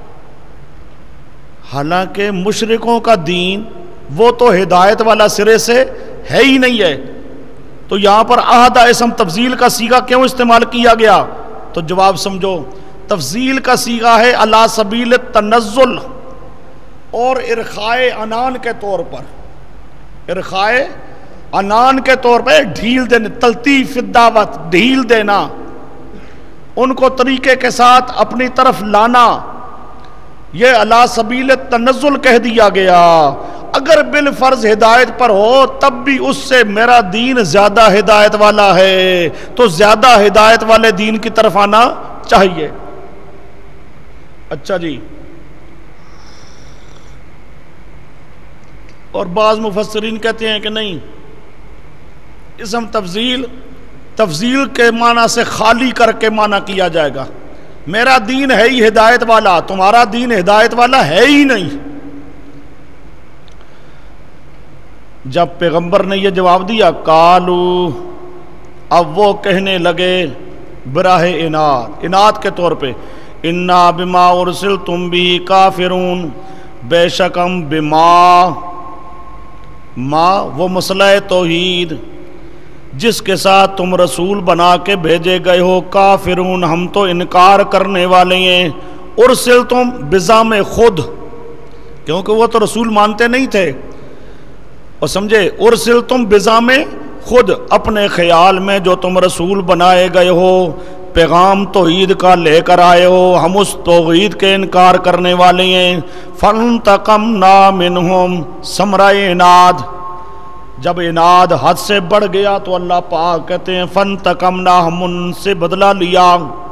[SPEAKER 1] حالانکہ مشرکوں کا دین وہ تو ہدایت والا سرے سے ہے ہی نہیں ہے، تو یہاں پر عہد اسم تفضیل کا صیغہ کیوں استعمال کیا گیا؟ تو جواب سمجھو، تفضیل کا صیغہ ہے علی سبیل التنزل اور ارخائے عنان کے طور پر، ارخائے عنان کے طور پر ڈھیل دینا، تلطیف الدعوت، ڈھیل دینا، ان کو طریقے کے ساتھ اپنی طرف لانا، یہ علی سبیل التنزل کہہ دیا گیا۔ اگر بالفرض ہدایت پر ہو تب بھی اس سے میرا دین زیادہ ہدایت والا ہے، تو زیادہ ہدایت والے دین کی طرف آنا چاہیے۔ اچھا جی، اور بعض مفسرین کہتے ہیں کہ نہیں، اسم تفضیل کے معنی سے خالی کر کے معنی کیا جائے گا۔ میرا دین ہے ہی ہدایت والا، تمہارا دین ہدایت والا ہے ہی نہیں۔ جب پیغمبر نے یہ جواب دیا، قالو، اب وہ کہنے لگے براہ اناد کے طور پہ، انا بما ارسلتم بھی کافرون، بے شک ہم بما وہ مسئلہ توحید جس کے ساتھ تم رسول بنا کے بھیجے گئے ہو، کافرون ہم تو انکار کرنے والے ہیں۔ ارسلتم بزام خود، کیونکہ وہ تو رسول مانتے نہیں تھے، اور سمجھے، ارسلتم بزام خود، اپنے خیال میں جو تم رسول بنائے گئے ہو، پیغام توحید کا لے کر آئے ہو، ہم اس توحید کے انکار کرنے والے ہیں۔ فانتقمنا منہم، ثمرہ اناد، جب اناد حد سے بڑھ گیا تو اللہ پاک کہتے ہیں فانتقمنا، ہم ان سے بدلہ لیا،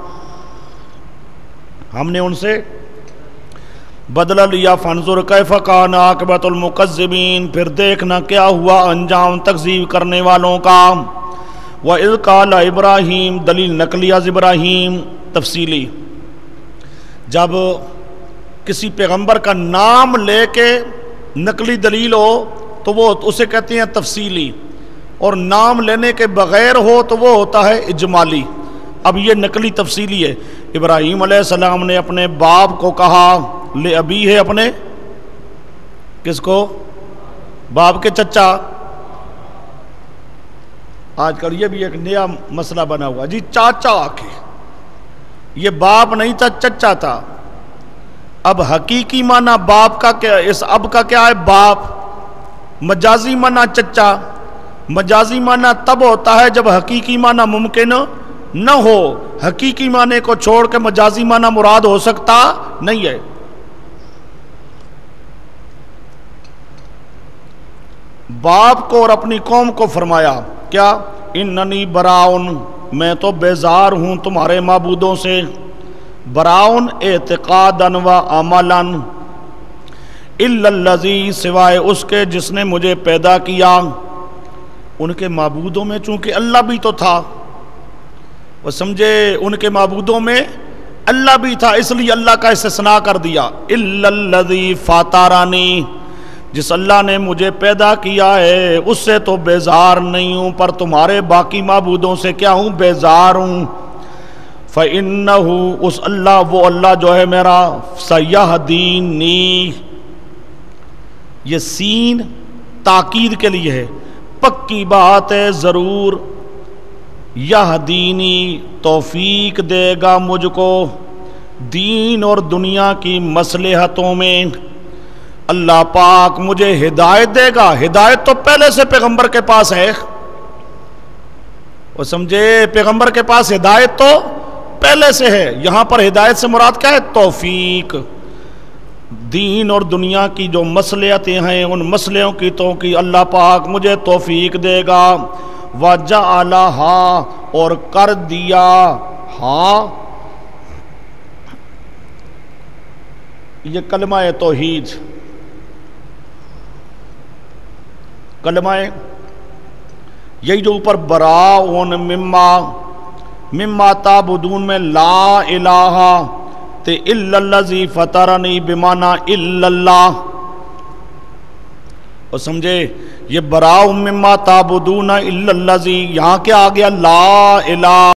[SPEAKER 1] ہم نے ان سے بدلہ لیا۔ فانظر کیف کان عاقبۃ المکذبین، پھر دیکھنا کیا ہوا انجام تکذیب کرنے والوں کا۔ وَإِذْ قَالَ ابراہیم، دلیل نقلیہ ابراہیم تفصیلی، جب کسی پیغمبر کا نام لے کے نقلی دلیل ہو تو وہ اسے کہتے ہیں تفصیلی، اور نام لینے کے بغیر ہو تو وہ ہوتا ہے اجمالی۔ اب یہ نقلی تفصیلی ہے۔ ابراہیم علیہ السلام نے اپنے باپ کو کہا، لے ابی ہے، اپنے کس کو؟ باپ کے چچا۔ آج کل یہ بھی ایک نیا مسئلہ بنا ہوا جی، چاچا آکے، یہ باپ نہیں تھا، چچا تھا۔ اب حقیقی معنی باپ کا کیا، اس اب کا کیا ہے؟ باپ۔ مجازی معنی چچا۔ مجازی معنی تب ہوتا ہے جب حقیقی معنی ممکن نہ ہو، حقیقی معنی کو چھوڑ کے مجازی معنی مراد ہو سکتا نہیں ہے۔ باپ کو اور اپنی قوم کو فرمایا کیا؟ اننی براؤن، میں تو بیزار ہوں تمہارے معبودوں سے۔ براؤن اعتقاداً و عملاً، الا الذی، سوائے اس کے جس نے مجھے پیدا کیا۔ ان کے معبودوں میں چونکہ اللہ بھی تو تھا، وہ سمجھے، ان کے معبودوں میں اللہ بھی تھا، اس لیے اللہ کا استثناء کر دیا۔ الا الذی فطرنی، جس اللہ نے مجھے پیدا کیا ہے اس سے تو بیزار نہیں ہوں، پر تمہارے باقی معبودوں سے کیا ہوں؟ بیزار ہوں۔ فَإِنَّهُ، اس اللہ، وہ اللہ جو ہے میرا، سَيَهْدِينِي، یہ سین تاکید کے لیے ہے، پکی بات ہے، ضرور، یہدینی، توفیق دے گا مجھ کو دین اور دنیا کی مصلحتوں میں۔ اللہ پاک مجھے ہدایت دے گا۔ ہدایت تو پہلے سے پیغمبر کے پاس ہے، وہ سمجھے، پیغمبر کے پاس ہدایت تو پہلے سے ہے۔ یہاں پر ہدایت سے مراد کیا ہے؟ توفیق، دین اور دنیا کی جو مصلحتیں ہیں ان مسئلوں کی تو کی اللہ پاک مجھے توفیق دے گا۔ وَجَعَلَهَا، اور کر دیا، ہاں، یہ کلمہ توحید، کلمہ یہی جو اوپر براؤن مما تعبدون میں لا الہ تے الا الذی فطرنی بمعنی الا اللہ، اور سمجھے، یہ براؤن مما تعبدون الا الذی، یہاں کیا آ گیا؟ لا الہ۔